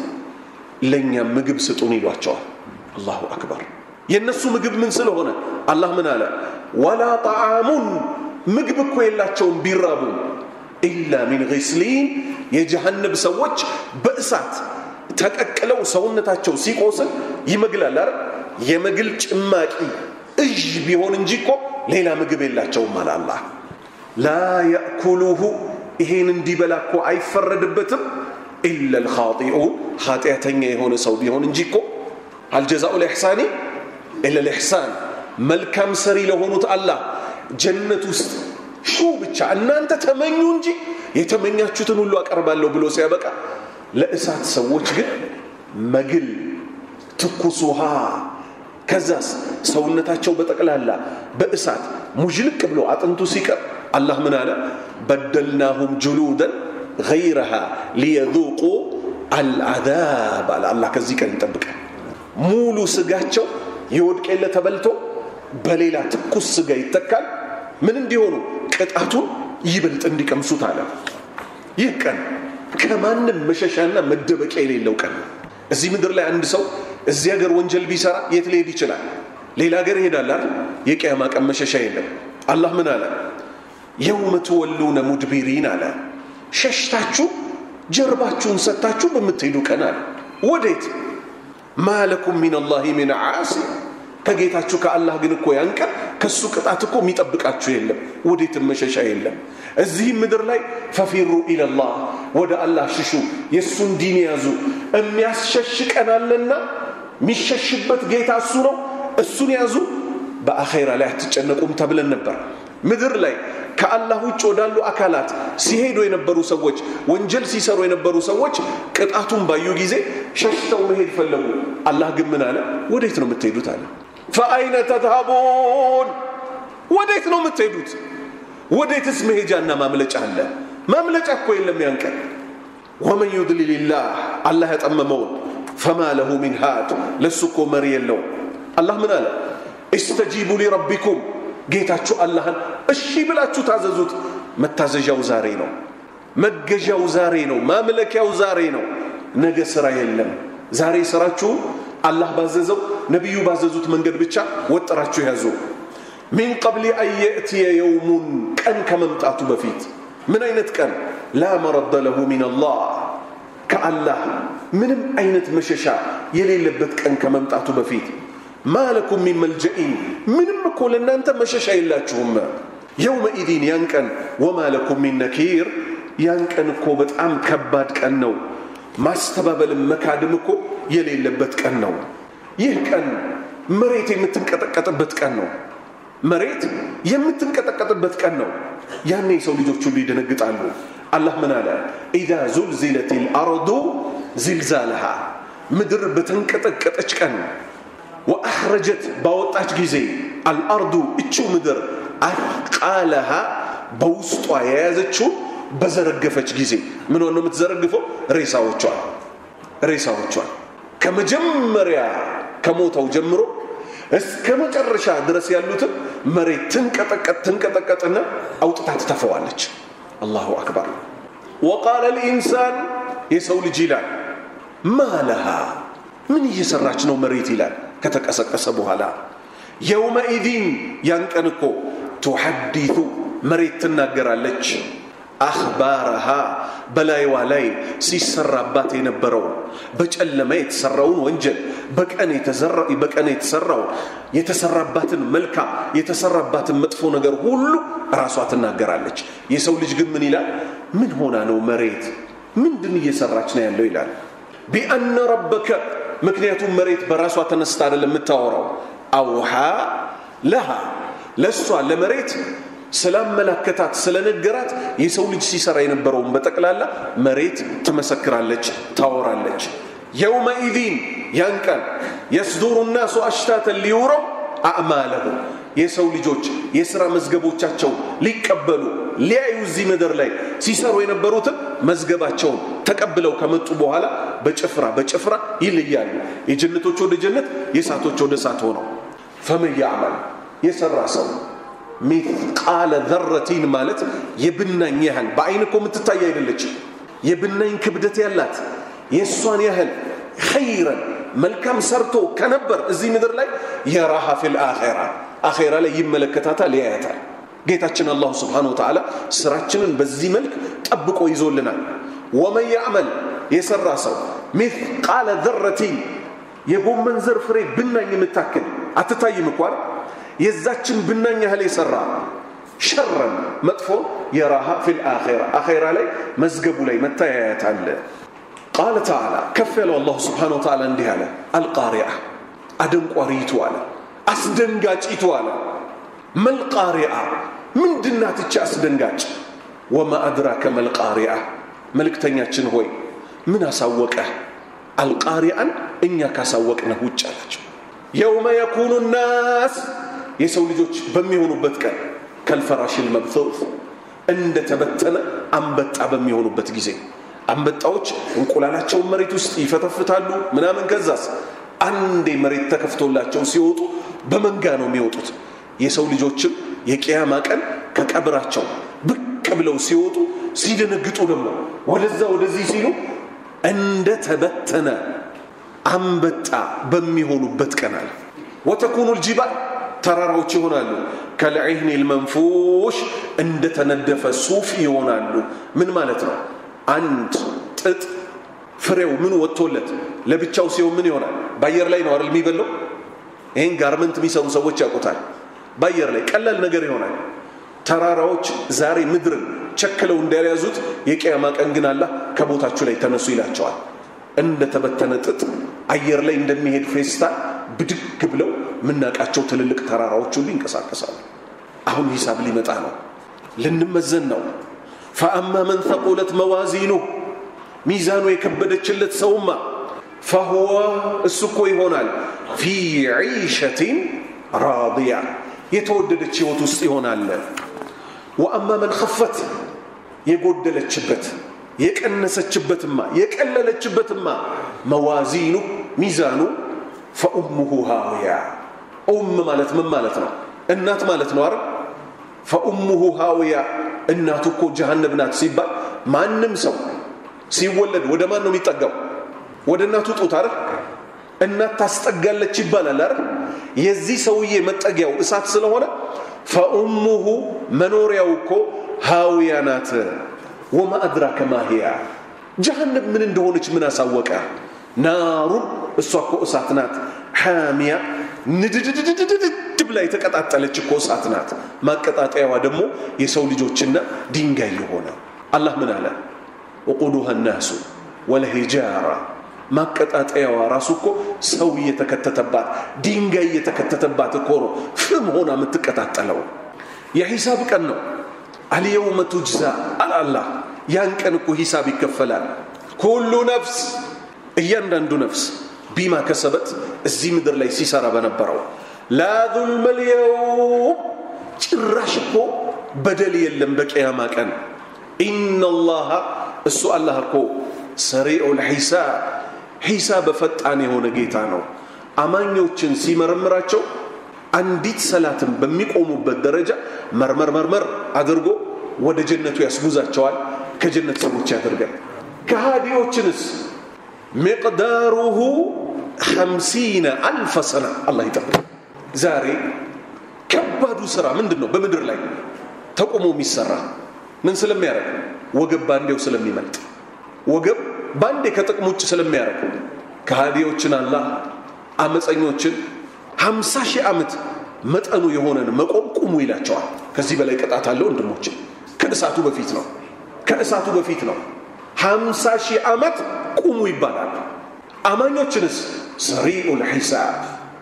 ለኛ ምግብ ስጡን ይሏቸዋል። አላሁ አክበር። የነሱ ምግብ ምን ስለሆነ አላህ ምን አለ? ولا طعام ምግብ እኮ የላቸውም ቢራቡ ኢላ ሚን ግስሊን የጀሃነም ሰዎች በእሳት ተቀቅለው ሰውነታቸው ሲቆስል ይመግላል አይደል? የመግል ጭማቂ እጅ ቢሆን እንጂ እኮ ሌላ ምግብ የላቸውም አለ አላህ። لا يأكله ይሄን እንዲበላ እኮ አይፈረድበትም ኢላ الخاطئون ኃጢአተኛ የሆነ ሰው ቢሆን እንጂ እኮ الجزاء الإحسان إلا الإحسان መልካም ሰሪ ለሆኑት አላህ ጀነት ውስጥ ሹ ብቻ እናንተ ተመኙ እንጂ የተመኛችሁትን ሁሉ አቀርባለሁ ብሎ ሲያበቃ ለእሳት ሰዎች ግን መግል ትኩሱሃ ከዛስ ሰውነታቸው በጠቅላላ በእሳት ሙጅልቅ ብሎ አጥንቱ ሲቀር አላህ ምን አለ? በደልናሁም ጁሉደን غيرها ليذوقوا العذاب አላህ ከዚህ ቀን ይጠብቃል። ሙሉ ስጋቸው ይወድቀለ ተበልቶ በሌላ ትኩስ ስጋ ይተካል። ምን እንዲሆኑ ቅጣቱን ይበልጥ እንዲቀምሱት አለ። ይህ ቀን ከማንም መሸሻና መደበቂያ የሌለው ቀን። እዚህ ምድር ላይ አንድ ሰው እዚህ ሀገር ወንጀል ቢሰራ የት ሊሄድ ይችላል? ሌላ ሀገር ይሄዳል አይደል? የቂያማ ቀን መሸሻ የለም። አላህ ምን አለ? يوم تولون مدبرين አለ። ሸሽታችሁ ጀርባችሁን ሰጣችሁ በምትሄዱ ቀን አለ። ወዴት? ማለኩም من الله من عاصم ከጌታችሁ ከአላህ ግን እኮ ያንቀር ከሱ ቅጣት እኮ የሚጠብቃችሁ የለም። ወዴት መሸሻ የለም። እዚህ ምድር ላይ ፈፊሩ ኢላላህ ወደ አላህ ሽሹ የሱን ዲን ያዙ። የሚያስሸሽቀናልና የሚሸሽበት ጌታ እሱ ነው። እሱን ያዙ። በአኺራ ላይ አትጨነቁም ተብለን ነበር ምድር ላይ ከአላህ ውጭ ወዳሉ አካላት ሲሄዱ የነበሩ ሰዎች ወንጀል ሲሰሩ የነበሩ ሰዎች ቅጣቱን ባዩ ጊዜ ሸሽተው መሄድ ፈለጉ አላህ ግን ምን አለ ወዴት ነው የምትሄዱት አለ فأين تذهبون ወዴት ነው የምትሄዱት ወዴትስ መሄጃና ማምለጫ አለ ማምለጫ እኮ የለም ያንቀር ومن يضلل الله الله يطممون فما له من هاد ለሱኮ መሪ የለው አላህ ምን አለ استجيبوا لربكم ጌታችሁ አላህን እሺ ብላችሁ ታዘዙት መታዘዣው ዛሬ ነው መገዣው ዛሬ ነው ማምለኪያው ዛሬ ነው ነገ ስራ የለም ዛሬ ስራችሁ አላህ ባዘዘው ነብዩ ባዘዙት መንገድ ብቻ ወጥራችሁ ያዙ من قبل أن يأتي يوم كان كممطاቱ በፊት ምን አይነት ቀን لا مرد له من الله كالله ምንም አይነት መሸሻ የሌለበት ቀን ከመምጣቱ በፊት ما لكم من ملجأ ምንም እኮ ለእናንተ መሸሻ የላችሁም يومئذ ينكن وما لكم من نكير ينكن እኮ በጣም ከባድ ቀን ነው ማስተባበል መካደም እኮ የሌለበት ቀን ነው ይህ ቀን መሬት የምትንቀጠቀጥበት ቀን ነው መሬት የምትንቀጠቀጥበት ቀን ነው ያኔ ሰው ልጆች ሁሉ ይደነግጣሉ አላህ ምን አለ اذا زلزلت الارض زلزالها ምድር በተንቀጠቀጠች ቀን واخرجت باوጣች ጊዜ الارض እቹ ምድር አቃለها በውስጧ የያዘችው በዘረገፈች ጊዜ ምን ሆነ የምትዘረግፈው ሬሳዎቿ ሬሳዎቿ ከመጀመሪያ ከሞተው ጀምሮ እስከ መጨረሻ ድረስ ያሉት መሬት ትንቀጠቀጥ ትንቀጠቀጥና አውጥታ ትተፈዋለች الله اكبر وقال الانسان يسو لجيلان ما لها من يسراچ ነው መሬት ይላል ከተቀሰቀሰ በኋላ يومئذ ያንቀንኮ تحدث መሬት ትናገራለች اخبارها በላይዋ ላይ ሲሰራባት የነበረው በጨለማ የተሰራውን ወንጀል በቀን የተዘራ በቀን የተሰራው የተሰራባትን መልካም የተሰራባትን መጥፎ ነገር ሁሉ ራሷ ትናገራለች የሰው ልጅ ግን ምን ይላል ምን ሆና ነው መሬት ምንድን እየሰራች ነው ያለው ይላል بأن ربك ምክንያቱም መሬት በራሷ ተነስታ አይደለም የምታወራው አውሃ لها ለሷ ለመሬት ሰላም መላከታት ስለነገራት የሰው ልጅ ሲሰራ የነበረው በተቀላላ መሬት ትመሰክራለች ታወራለች يومئذ ينكن يصدر الناس اشتاتا ليروا اعمالهم የሰው ልጆች የሥራ መዝገቦቻቸው ሊቀበሉ ሊያዩ እዚህ ምድር ላይ ሲሰሩ የነበሩት መዝገባቸው ተቀብለው ከመጡ በኋላ በጭፍራ በጭፍራ ይለያሉ የጀነቶች ወደ ጀነት የሳቶች ወደ ሳት ሆነው فمن يعمل የሰራ ሰው مثقال ذره ማለት የብናኝ ያህል በአይንኮ የምትታይ አይደለች የብናኝ ክብደት ያላት የሷን ያህል خيرا መልካም ሰርቶ ከነበር እዚህ ምድር ላይ يراها في الاخره አኺራ ላይ ይመለከታታል ያያታል ጌታችን አላህ Subhanahu Wa Ta'ala ስራችንን በዚህ መልክ ጠብቆ ይዞልናል ومن يعمل የሰራ ሰው مثقال ذره የጎመን ዘር ፍሬ ብናኝ የምታክል አትታይም እንኳን የዛችን ብናኝ ያህል የሰራ شرا መጥፎ يراها في الاخره አኺራ ላይ መዝገቡ ላይ መታያያታል قال تعالى كفل الله سبحانه وتعالى እንዲህ አለ القارعه አደንቋሪቱ አለ አስደንጋጭቱ አለ መልቃሪአ ምንድናት እቺ አስደንጋጭ وما ادراك ما القارعه መልክተኛችን ሆይ ምን አሳወቀ القارعا እኛ ካሳወቅነው ውጭ አላቸው يوم يكون الناس የሰው ልጆች በሚሆኑበት ቀን كالفراش المبثوث እንደ ተበተነ አንበጣ በሚሆኑበት ጊዜ አንበጣዎች እንቁላላቸው መሬት ውስጥ ይፈተፍታሉ ምናምን ከዛስ አንዴ መሬት ተከፍቶላቸው ሲወጡ በመንጋ ነው የሚወጡት የሰው ልጆችም የቂያማ ቀን ከቀብራቸው ብቅ ብለው ሲወጡ ሲደነግጡ ደግሞ ወደዛ ወደዚህ ሲሉ እንደ ተበተነ አንበጣ በሚሆኑበት ቀን አለ وتكون الجبال ተራራዎች ይሆናሉ كالعهن المنفوش እንደ ተነደፈ ሱፍ ይሆናሉ ምን ማለት ነው አንድ ጥጥ ፍሬው ምን ወጥቶለት ለብቻው ሲሆን ምን ይሆናል ባየር ላይ ነው አይደል የሚበለው ይሄን ጋርመንት የሚሰሩ ሰዎች ያውቁታል ባየር ላይ ቀላል ነገር ይሆናል ተራራዎች ዛሬ ምድርን ቸክለው እንደያዙት የቂያማ ቀን ግን አላህ ከቦታቸው ላይ ተነሱ ይላቸዋል እንደ ተበተነ ጥጥ አየር ላይ እንደሚሄድ ፌስታ ብድግ ብለው ምናቃቸው ትልልቅ ተራራዎች ሁሉ ይንቀሳቀሳሉ አሁን ሂሳብ ሊመጣ ነው ልንመዘን ነው فاما من ثقلت موازينه ميزانه የከበደችለት ሰውማ فهو እሱኮ ይሆናል في عيشة راضية የተወደደች ህይወት ውስጥ ይሆናል واما من خفت የጎደለችበት የቀነሰችበትማ የቀለለችበትማ موازينه ميزانه فأمه هاوية أم مالت من مالتنا النات مالت نار فأمه هاوية النات كو جهنم نات سيبا ما نمسو سيولد ودا ما نو يتقاو ودا الناتو تطار النات تستقال لتشبالا لار يزي سويه متقاو اسات سلهونه فأمه منورياو كو هاوية نات وما أدراك ما هي جهنم من اندهونج من اساوقا نار السوكو اساتنات حاميه ندددددد بلا يتقطعطلچ እኮ اساتنات ማቀጣጣያዋ ደግሞ የሰው ልጆችና ድንጋይ ይሆነ አላህ ምን አለ وقودها الناس والحجاره ማቀጣጣያዋ ራሱ እኮ ሰው እየተከተተባት ድንጋይ እየተከተተባት እኮ ነው ፍም ሆና የምትቀጣጣለው የሂሳብ ቀን ነው اليوم تجزى على الله ያን ቀን እኮ ሂሳብ ይከፈላል كل نفس እያንዳንዱ ነፍስ ቢማ ከሰበት እዚህ ምድር ላይ ሲሰራ በነበረው لا ظلم اليوم ጭራሽ እኮ በደል የለም በቂያማ ቀን ان الله እሱ አላህ እኮ سريع الحساب ሂሳብ ፈጣን የሆነ ጌታ ነው አማኞችን ሲመረምራቸው አንዲት ሰላትን በሚቆሙበት ደረጃ መርመር መርመር አድርጎ ወደ ጀነቱ ያስጉዛቸዋል ከጀነት ሰዎች ያደርጋል ከሃዲዎችንስ مقداره خمسين ألف سنة الله يتبارك زاري كبادو سرا من دنو بمدر لاي تقومو ميسرا من سلم يارك وقب باندي وسلم يملت وقب باندي كتقموش سلم يارك كهاديوچن الله አመፀኞችን ሃምሳ ሺህ ዓመት መጠኑ የሆነን መቆም ቁሙ ይላቸዋል ከዚህ በላይ ቅጣት አለው ወንድሞቼ ከእሳቱ በፊት ነው ከእሳቱ በፊት ነው ሃምሳ ሺህ ዓመት ቁሙ ይባላል አማኞችንስ ሰሪኡል ሒሳብ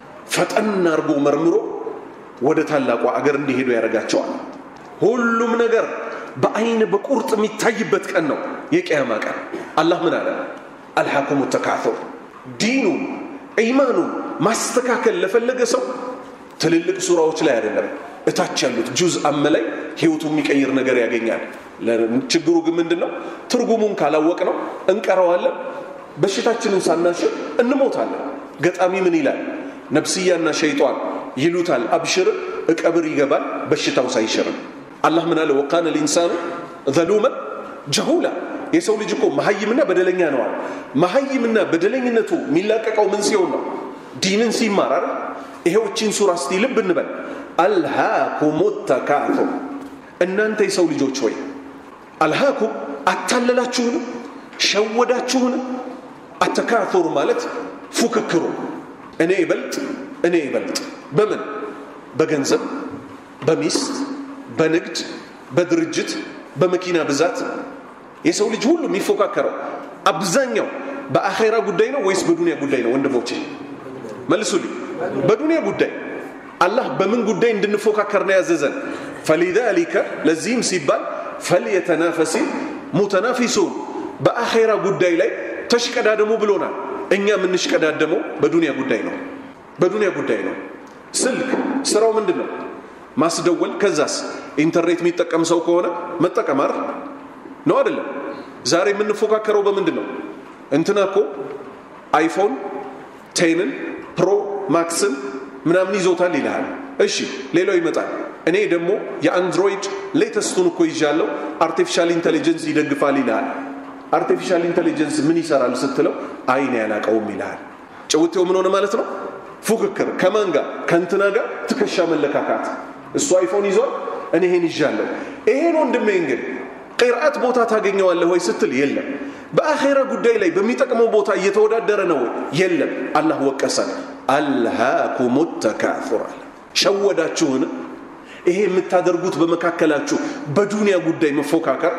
ፈጠን አርጎ መርምሮ ወደ ታላቁ አገር እንዲሄዱ ያረጋቸዋል ሁሉም ነገር በአይን በቁርጥ የሚታይበት ቀን ነው የቂያማ ቀን አላህ ምን አለ አልሐኩም ተካثر ዲኑ ኢማኑ ማስተካከል ለፈለገ ሰው ትልልቅ ሱራዎች ላይ አይደለም እታች ያሉት ጁዝ አመላይ ህይወቱ የሚቀይር ነገር ያገኛል ለችግሩ ግን ምንድነው ትርጉሙን ካላወቅ ነው እንቀራዋለን በሽታችንን ሳናሽር እንሞታለን ገጣሚ ምን ይላል ነፍስያና ሸይጣን ይሉታል አብሽር እቀብር ይገባል በሽታው ሳይሽር አላህ ምን አለ ወቃነ الانسان ظلوما جهولا የሰው ልጅ እኮ መሐይምና በደለኛ ነው አለ መሐይምና በደለኝነቱ ሚላቀቀው ምን ሲሆን ነው ዲንን ሲማር አይደል ይሄው እቺን ሱራ እስቲ ልብ እንበል አልሃኩም ተካثر እናንተ የሰው ልጆች ሆይ አልሃኩም አታለላችሁን ሸወዳችሁን አተካثر ማለት ፉክክሩ እኔ ይበልጥ እኔ ይበልጥ በምን በገንዘብ በሚስት በንግድ በድርጅት በመኪና ብዛት የሰው ልጅ ሁሉ የሚፎካከረው አብዛኛው በአኺራ ጉዳይ ነው ወይስ በዱንያ ጉዳይ ነው ወንድሞቼ መልሱልኝ በዱንያ ጉዳይ አላህ በምን ጉዳይ እንድንፎካከር ነው ያዘዘን فلذلك ለዚህም ሲባል فليتنافس متنافسون በአኺራ ጉዳይ ላይ ተሽቀዳደሙ ብሎናል እኛ ምን እንሽቀዳደመው በዱንያ ጉዳይ ነው በዱንያ ጉዳይ ነው ስልክ ስራው ምንድነው ማስደወል ከዛስ ኢንተርኔት የሚጠቀም ሰው ከሆነ መጠቀም አይደል ነው አይደለም ዛሬ ምን እንፎካከረው በምንድነው እንትናኮ አይፎን ቴን ፕሮ ማክስን ምናምን ይዞታል ይላል እሺ ሌላው ይመጣል እኔ ደግሞ የአንድሮይድ ሌተስቱን እኮ ይዣለሁ አርቲፊሻል ኢንተለጀንስ ይደግፋል ይላል አርቲፊሻል ኢንተለጀንስ ምን ይሰራል ስትለው አይኔ ያላቀውም ይላል ጨውቴው ምን ሆነ ማለት ነው ፉክክር ከማን ጋር ከንትና ጋር ትከሻ መለካካት እሱ አይፎን ይዟል እኔ ይሄን ይዣለሁ ይሄን ወንድሜ እንግዲህ ቂርአት ቦታ ታገኘዋለህ ወይ ስትል የለም በአኺራ ጉዳይ ላይ በሚጠቅመው ቦታ እየተወዳደረ ነው የለም አላህ ወቀሰን አልሃኩም ተካثر ሸወዳችሁን ይሄ የምታደርጉት በመካከላችሁ በዱንያ ጉዳይ መፎካከር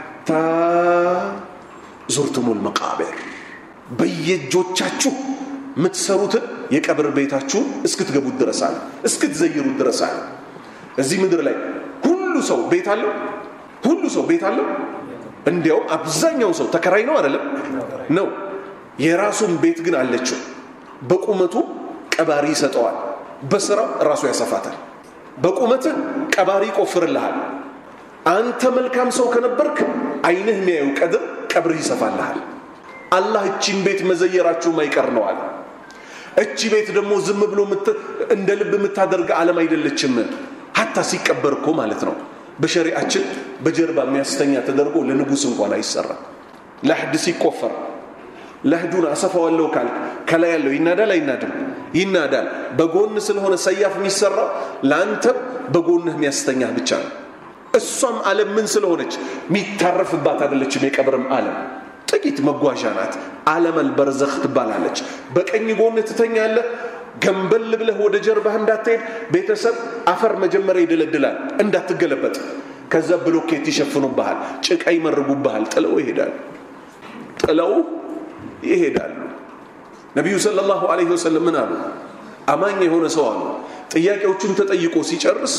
حتى زرتم المقابر በየጆቻችሁ ምትሰሩትን የቀብር ቤታችሁ እስክትገቡት ድረሳል እስክትዘይሩት ድረሳል እዚህ ምድር ላይ ሁሉ ሰው ቤት አለው ሁሉ ሰው ቤት አለው እንዲያው አብዛኛው ሰው ተከራይ ነው አይደለም ነው የራሱን ቤት ግን አለችው በቁመቱ ቀባሪ ይሰጠዋል በስራው ራሱ ያሰፋታል በቁመቱ ቀባሪ ቆፍርልሃል አንተ መልካም ሰው ከነበርክ አይንህ የሚያዩ ቀድር ቀብር ይሰፋልሃል አላህ እቺን ቤት መዘየራችሁ ማይቀር ነው አለ እቺ ቤት ደግሞ ዝም ብሎ እንደ ልብ የምታደርግ ዓለም አይደለችም hatta ሲቀበርኮ ማለት ነው በሸሪዓችን በጀርባ የሚያስተኛ ተደርጎ ለንጉስ እንኳን አይሰራ ለሐድ ሲቆፈር ለሐዱን አሰፋዋለው ካል ከላይ ያለው ይናዳል አይናድም ይናዳል በጎን ስለሆነ ሰያፍ የሚሰራ ላንተ በጎንህ የሚያስተኛ ብቻ ነው እሷም ዓለም ምን ስለሆነች ሚታረፍባት አይደለችም የቀብርም ዓለም ጥቂት መጓዣ ናት ዓለም አልበርዘኽ ትባላለች በቀኝ ጎን ትተኛለህ ገንበል ብለህ ወደ ጀርባህ እንዳትሄድ ቤተሰብ አፈር መጀመሪያ ይደለድላል እንዳትገለበጥ ከዛ ብሎኬት ይሸፍኑብሃል ጭቃ ይመርጉብሃል ጥለው ይሄዳል ጥለው ይሄዳል ነብዩ ሰለላሁ ዐለይሂ ወሰለም ምን አሉ አማኝ የሆነ ሰው አሉ ጥያቄዎቹን ተጠይቆ ሲጨርስ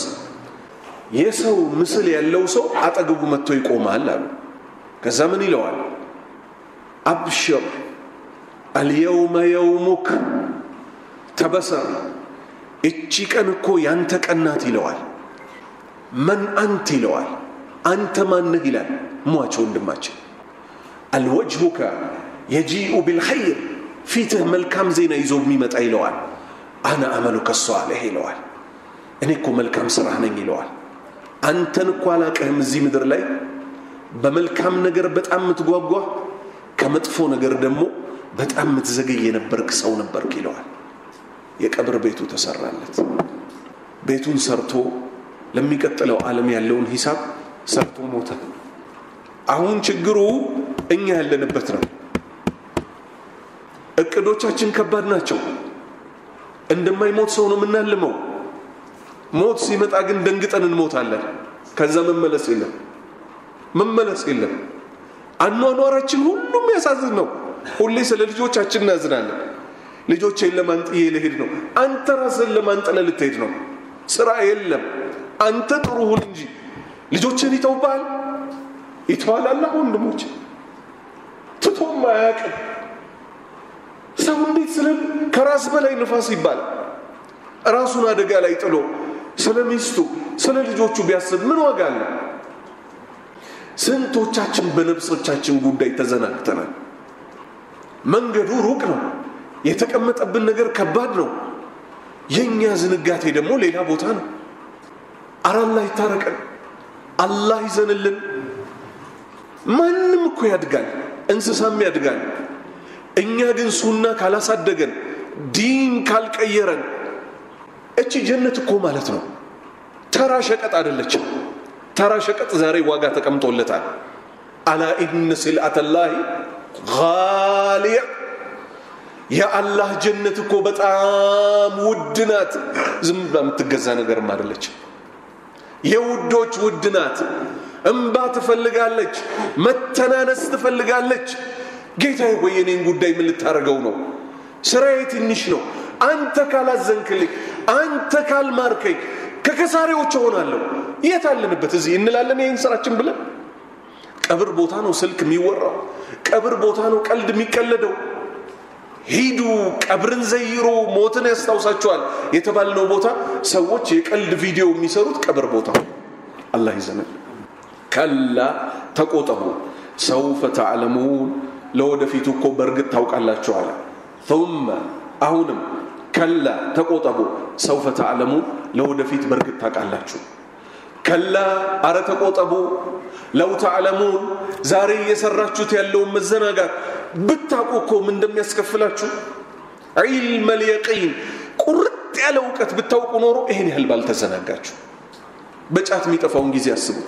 የሰው ምስል ያለው ሰው አጠገቡ መጥቶ ይቆማል አሉ ከዛ ምን ይለዋል አብሽር اليوم يومك ተበሰር እቺ ቀን እኮ ያንተ ቀናት ይለዋል ማን አንተ ይለዋል አንተ ማን ነህ ይላል ሟቹ ወንድማችን الوجهك يجيء بالخير فيته መልካም ዜና ይዞ የሚመጣ ይለዋል انا عملك الصالح ይለዋል እኔ እኮ መልካም ስራህ ነኝ ይለዋል አንተን እኮ አላቀህም እዚህ ምድር ላይ በመልካም ነገር በጣም ምትጓጓ ከመጥፎ ነገር ደግሞ በጣም ምትዘገይ የነበርክ ሰው ነበርክ ይለዋል የቀብር ቤቱ ተሰራለት ቤቱን ሰርቶ ለሚቀጥለው ዓለም ያለውን ሂሳብ ሰርቶ ሞተ አሁን ችግሩ እኛ ያለንበት ነው እቅዶቻችን ከባድ ናቸው እንደማይሞት ሰው ነው ምናልመው ሞት ሲመጣ ግን ደንግጠን እንሞታለን ከዛ መመለስ የለም መመለስ የለም አኗኗራችን ሁሉም ያሳዝን ነው ሁሌ ስለ ልጆቻችን እናዝናለን ልጆቼን ለማንጥዬ ልሄድ ነው አንተ ራስን ለማንጠለ ልትሄድ ነው ስራ የለም አንተ ጥሩ ሁን እንጂ ልጆችን ይተውባል ይተዋል አላህ ወንድሞች ትቶም ማያቀ ሰው እንዴት ስለ ከራስ በላይ ንፋስ ይባል ራሱን አደጋ ላይ ጥሎ ስለሚስቱ ስለ ልጆቹ ቢያስብ ምን ዋጋ አለ ስንቶቻችን በነፍሶቻችን ጉዳይ ተዘናግተናል መንገዱ ሩቅ ነው የተቀመጠብን ነገር ከባድ ነው የኛ ዝንጋቴ ደግሞ ሌላ ቦታ ነው አረ አላህ ይታረቀን አላህ ይዘንልን ማንንም እኮ ያድጋል እንስሳም ያድጋል እኛ ግን ሱና ካላሳደገን ዲን ካልቀየረን እቺ ጀነት እኮ ማለት ነው ተራ ሸቀጥ አይደለችም ተራ ሸቀጥ ዛሬ ዋጋ ተቀምጦለታል አላ ኢን ሲልአተላሂ غاليه يا الله جنة እኮ በጣም ውድ ናት ዝም ብላ የምትገዛ ነገር አይደለች የውዶች ውድ ናት እንባ ትፈልጋለች መተናነስ ትፈልጋለች ጌታዬ ሆይ የኔን ጉዳይ ምን ልታረገው ነው ስራዬ ትንሽ ነው አንተ ካላዘንክልኝ አንተ ካልማርከኝ ከከሳሪዎች ሆናለሁ የታለንበት እዚህ እንላለን ይሄን ስራችን ብለን ቀብር ቦታ ነው ስልክ የሚወራው ቀብር ቦታ ነው ቀልድ የሚቀለደው ሂዱ ቀብርን ዘይሮ ሞትን ያስታውሳቸዋል የተባልነው ቦታ ሰዎች የቀልድ ቪዲዮ የሚሰሩት ቀብር ቦታ አላህ ይዘነል ከላ ተቆጠቡ سوف تعلمون لو دفيتو እኮ በርግጥ ታውቃላችሁ አለ ثم አሁንም كلا ተቆጠቡ سوف تعلمون لو دفيت በርግጥ ታውቃላችሁ كلا አረ ተቆጠቡ لو تعلمون ዛሬ የሰራችሁት ያለው መዘናጋት ብታውቁ ምን እንደሚያስከፍላችሁ علم اليقين ቁርጥ ያለ ዕውቀት ብታውቁ ኖሮ ይሄን ያህል ባልተዘናጋችሁ በጫት የሚጠፋውን ጊዜ አስቡት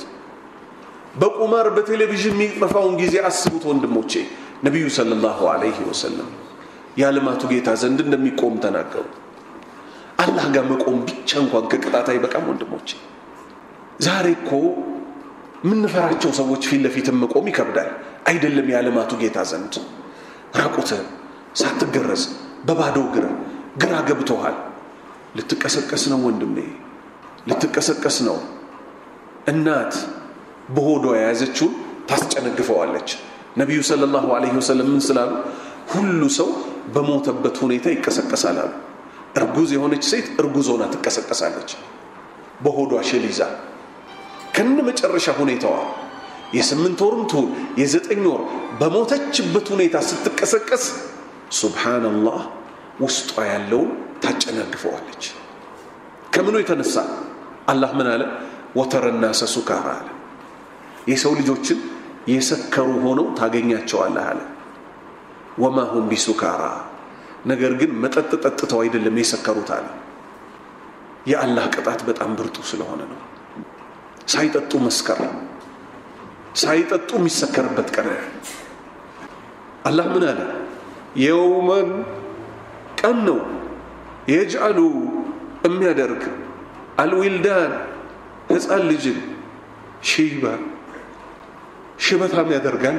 በቁማር በቴሌቪዥን የሚጠፋውን ጊዜ አስቡት ወንድሞቼ ነብዩ ሰለላሁ ዐለይሂ ወሰለም ያለማቱ ጌታ ዘንድ እንደሚቆም ተናገሩ አላህ ጋር መቆም ብቻ እንኳን ከቅጣት አይበቃም ወንድሞቼ ዛሬ እኮ ምን ፈራቸው ሰዎች ፊት ለፊት መቆም ይከብዳል አይደለም ያለማቱ ጌታ ዘንድ ራቁት ሳትገረዝ በባዶ ግራ ግራ ገብቶሃል ልትቀሰቀስ ነው ወንድሜ ልትቀሰቀስ ነው እናት በሆዷ ያዘችው ታስጨነግፈዋለች ነብዩ ሰለላሁ ዐለይሂ ወሰለም ምን ስላሉ ሁሉ ሰው በሞተበት ሁኔታ ይቀሰቀሳል አሉ እርጉዝ የሆነች ሴት እርጉዝ ሆና ትቀሰቀሳለች በሆዷ ሸሊዛ ከነ መጨረሻ ሁኔታዋ የስምንት ወርም ትሁን የዘጠኝ ወር በሞተችበት ሁኔታ ስትቀሰቀስ ሱብሃንአላህ ውስጧ ያለው ታጨነግፈዋለች ከመኑ የተነሳ አላህ ምን አለ ወተረናሰ ሱካራ አለ የሰው ልጆችን የሰከሩ ሆነው ታገኛቸዋለህ አለ ወማ ሁም ቢሱካራ ነገር ግን መጠጥ ጠጥተው አይደለም የሰከሩት አለ የአላህ ቅጣት በጣም ብርቱ ስለሆነ ነው ሳይጠጡ መስከር ሳይጠጡ የሚሰከርበት ቀን አላህ ምን አለ የውመን ቀን ነው የጅዓሉ የሚያደርግ አልዊልዳን ህፃን ልጅን ሺባ ሽበታም ያደርጋል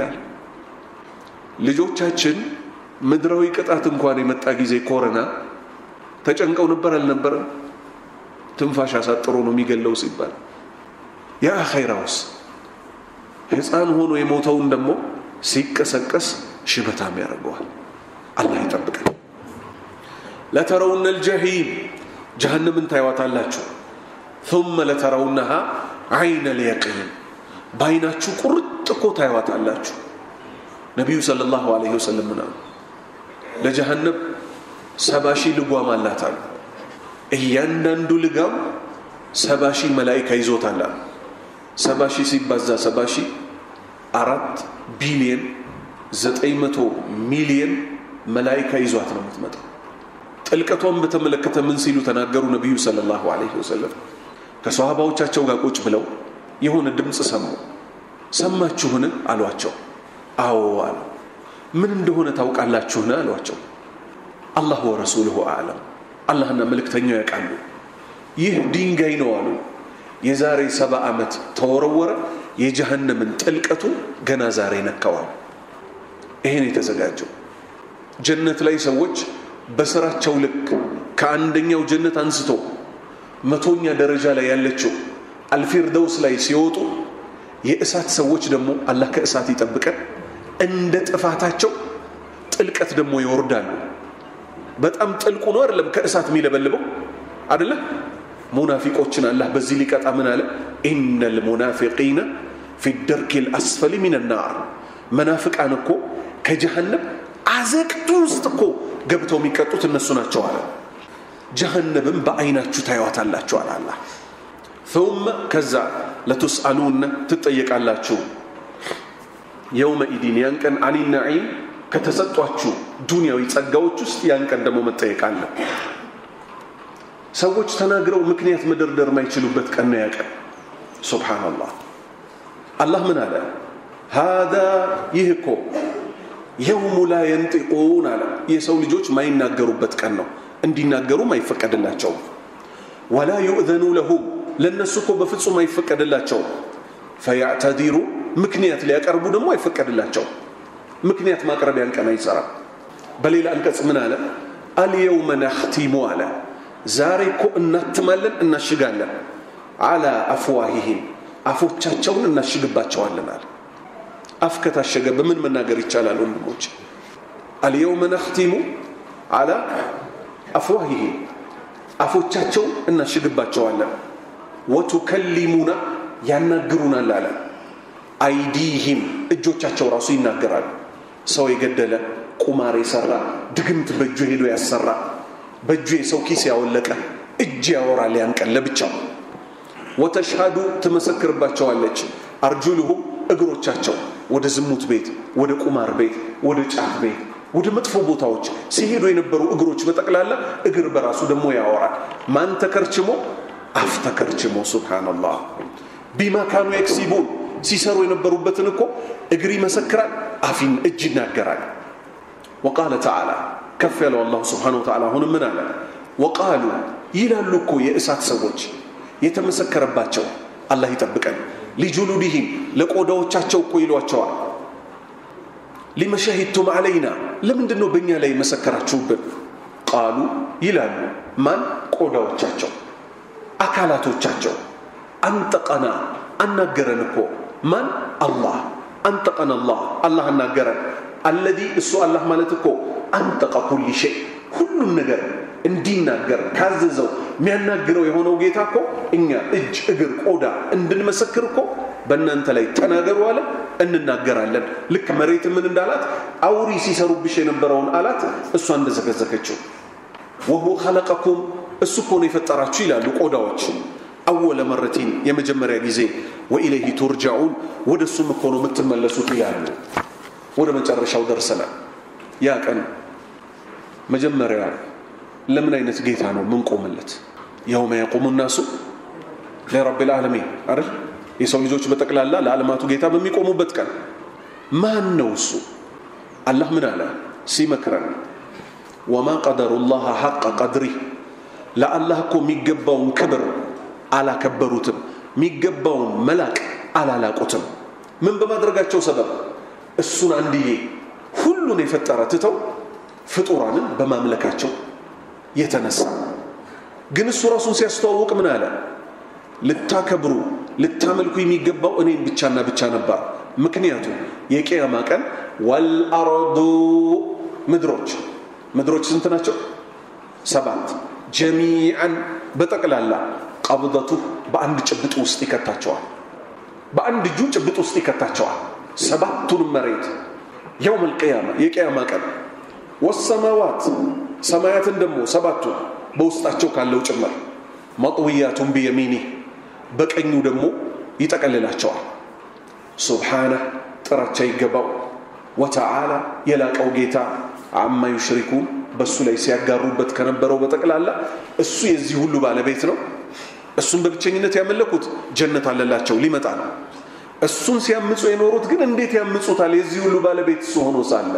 ልጆቻችን ምድራዊ ቅጣት እንኳን የመጣ ጊዜ ኮሮና ተጨንቀው ነበር አልነበረ ትንፋሽ አሳጥሮ ነው የሚገለው ሲባል ያ አኺራውስ ህፃን ሆኖ የሞተውን ደግሞ ሲቀሰቀስ ሽበታም ያደርገዋል አላህ ይጠብቀን ለተረውነ الجحيم جهنم ታይዋታላችሁ ثم لترونها عين اليقين ባይናችሁ ቁርጥ እኮ ታይዋታላችሁ ነብዩ ሰለላሁ ዐለይሂ ወሰለም ነው ለጀሃነም ሰባ ሺህ ልጓም አላት አሉ እያንዳንዱ ልጓም ሰባ ሺህ መላእክት ይዞታል ሰባ ሺህ ሲባዛ ሰባ ሺህ አራት ቢሊየን ዘጠኝ መቶ ሚሊየን መላእክት ይዟት ነው የምትመጣው ጥልቀቷን በተመለከተ ምን ሲሉ ተናገሩ ነብዩ ሰለላሁ ዐለይሂ ወሰለም ከሷሃባዎቻቸው ጋር ቁጭ ብለው የሆነ ድምጽ ሰሙ ሰማችሁን አሏቸው አዎ አሉ ምን እንደሆነ ታውቃላችሁና አሏቸው አላህ ወረሱሉሁ አለም አላህና መልእክተኛው ያውቃሉ ይህ ድንጋይ ነው አሉ የዛሬ ሰባ አመት ተወረወረ የጀሃነምን ጥልቀቱ ገና ዛሬ ነካዋል ይሄን የተዘጋጀው ጀነት ላይ ሰዎች በስራቸው ልክ ከአንደኛው ጀነት አንስቶ መቶኛ ደረጃ ላይ ያለችው አልፊርደውስ ላይ ሲወጡ የእሳት ሰዎች ደግሞ አላህ ከእሳት ይጠብቀን እንደ ጥፋታቸው ጥልቀት ደግሞ ይወርዳሉ በጣም ጥልቁ ነው አይደለም ከእሳት የሚለበልበው አይደለ ሙናፊቆችን አላህ በዚህ ሊቀጣ ምን አለ ኢነል ሙናፊቂና في الدرك الاسفل من النار منافقان እኮ ከጀሃነም አዘቅቱ ውስጥ እኮ ገብተው የሚቀጡት እነሱ ናቸው አለ ጀሃነምን በአይናችሁ ታዩታላችሁ አለ አላህ ثم كذا لتسالون تطيقالاችሁ يومئذ ينكن عن النعيم ከተሰጧችሁ ዱንያዊ ጸጋዎች ውስጥ ያንቀን ደሞ መጠየቃለ ሰዎች ተናግረው ምክንያት መደርደር ማይችሉበት ቀን ነው ያቀ ሱብሃንአላህ አላህ ምን አለ هذا ይህኮ يوم لا ينطقون አለ የሰው ልጆች ማይናገሩበት ቀን ነው እንዲናገሩ ማይፈቀድላቸው ولا يؤذن لهم ለነሱኮ በፍጹም ማይፈቀድላቸው فيعتذر ምክንያት ሊያቀርቡ ደግሞ አይፈቀድላቸው ምክንያት ማቅረብ ያንቀና ይሰራ በሌላ አንቀጽ ምን አለ اليوم نختم على ዛሬኮ እናትማለን እናሽጋለን على افواههم አፎቻቸውን እናሽግባቸዋለን አለ አፍከታሸገ በምን መናገር ይቻላል ወንድሞች اليوم نختم على افواههم አፎቻቸውን እናሽግባቸዋለን وتكلمنا ያናግሩናል አለ አይዲህም እጆቻቸው ራሱ ይናገራሉ ሰው የገደለ ቁማር የሰራ ድግምት በእጁ ሄዶ ያሰራ በእጁ የሰው ኪስ ያወለቀ እጅ ያወራል ያንቀል ለብቻው ወተሽሃዱ ተመሰክርባቸዋለች አርጁሉሁም እግሮቻቸው ወደ ዝሙት ቤት ወደ ቁማር ቤት ወደ ጫት ቤት ወደ መጥፎ ቦታዎች ሲሄዱ የነበሩ እግሮች በጠቅላላ እግር በራሱ ደግሞ ያወራል ማን ተከርችሞ አፍ ተከርችሞ ሱብሃንአላህ ቢማ ካኑ ይክሲቡን ሲሰሩ የነበሩበትን እኮ እግሪ መሰክራል አፊን እጅ ይናገራል وقال تعالى كف يالله الله سبحانه وتعالى هنا من على وقالوا ይላሉ እኮ የእሳት ሰዎች የተመሰከረባቸው አላህ ይጠብቀን لجلودهم ለቆዳዎቻቸው እኮ ይሏቸዋል لما شهدتم علينا ለምንድነው በእኛ ላይ መሰከራችሁብን قالوا ይላሉ ማን ቆዳዎቻቸው አካላቶቻቸው አንጠቀና አናገረን እኮ ማን አላህ አንጠቀና አላህ አላህ አናገረን الذي እሱ አላህ ማለት እኮ አንጠቀ كل شيء ሁሉም ነገር እንዲናገር ካዘዘው የሚያናግረው የሆነው ጌታ እኮ እኛ እጅ እግር ቆዳ እንድንመሰክር እኮ በእናንተ ላይ ተናገሩ አለ እንናገራለን ልክ መሬት ምን እንዳላት አውሪ ሲሰሩብሽ የነበረውን አላት እሷ እንደዘገዘከችው وهو خلقكم እሱ እኮ ነው የፈጠራችሁ ይላሉ ቆዳዎች اول مره የመጀመሪያ ጊዜ وإليه ترجعون ወደሱም እኮ ነው የምትመለሱት ይላሉ ወደ መጨረሻው ደርሰናል ያ ቀን መጀመሪያ ለምን አይነት ጌታ ነው ምን ቆመለት يوم يقوم الناس لرب العالمين አይደል የሰው ልጆች በተቀላላ ለዓለማቱ ጌታ በሚቆሙበት ቀን ማን ነው እሱ አላህ ምን አለ ሲመክረን وما قدر الله حق قدره لا الله እኮ የሚገባውን ክብር አላከበሩትም የሚገባውን መላክ አላላቁትም ምን በማድረጋቸው ሰበብ እሱን አንዲዬ ሁሉን የፈጠረ ትተው ፍጡራንን በማምለካቸው የተነሳ ግን እሱ ራሱን ሲያስተዋውቅ ምን አለ ልታከብሩ ልታመልኩ የሚገባው እኔን ብቻና ብቻ ነበር ምክንያቱም የቂያማ ቀን ወልአርዱ ምድሮች ምድሮች ስንት ናቸው ሰባት ጀሚዓን በጠቅላላ ቀብደቱ በአንድ ጭብጥ ውስጥ ይከታቸዋል በአንድ እጁ ጭብጥ ውስጥ ይከታቸዋል ሰባቱን መሬት يوم القيامه የቂያማ ቀን والسماوات ሰማያትን ደግሞ ሰባቱ በውስጣቸው ካለው ጭምር መጥውያቱን በየሚኒ በቀኙ ደግሞ ይጠቀልላቸዋል ሱብሃንه ጥራቻ ይገባው وتعالى የላቀው ጌታ አማ ይሽሪኩን በሱ ላይ ሲያጋሩበት ከነበረው በተቀላላ እሱ የዚህ ሁሉ ባለቤት ነው እሱን በብቸኝነት ያመለኩት ጀነት አለላቸው ሊመጣ ነው እሱን ሲያምጹ የኖሩት ግን እንዴት ያምጹታል የዚህ ሁሉ ባለቤት እሱ ሆኖ ሳለ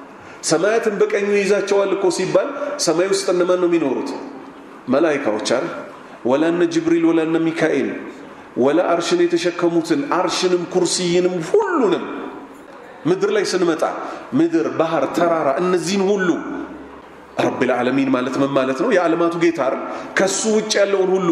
ሰማያትን በቀኙ ይዛቸዋል እኮ ሲባል ሰማይ ውስጥ እነማን ነው የሚኖሩት መላእክቶች አይደል ወላነ ጅብሪል ወላነ ሚካኤል ወላ አርሽን የተሸከሙትን አርሽንም ኩርሲይንም ሁሉንም ምድር ላይ ስንመጣ ምድር ባህር ተራራ እነዚህን ሁሉ رب العالمين ማለት ምን ማለት ነው የዓለማቱ ጌታ ከሱ ውጭ ያለውን ሁሉ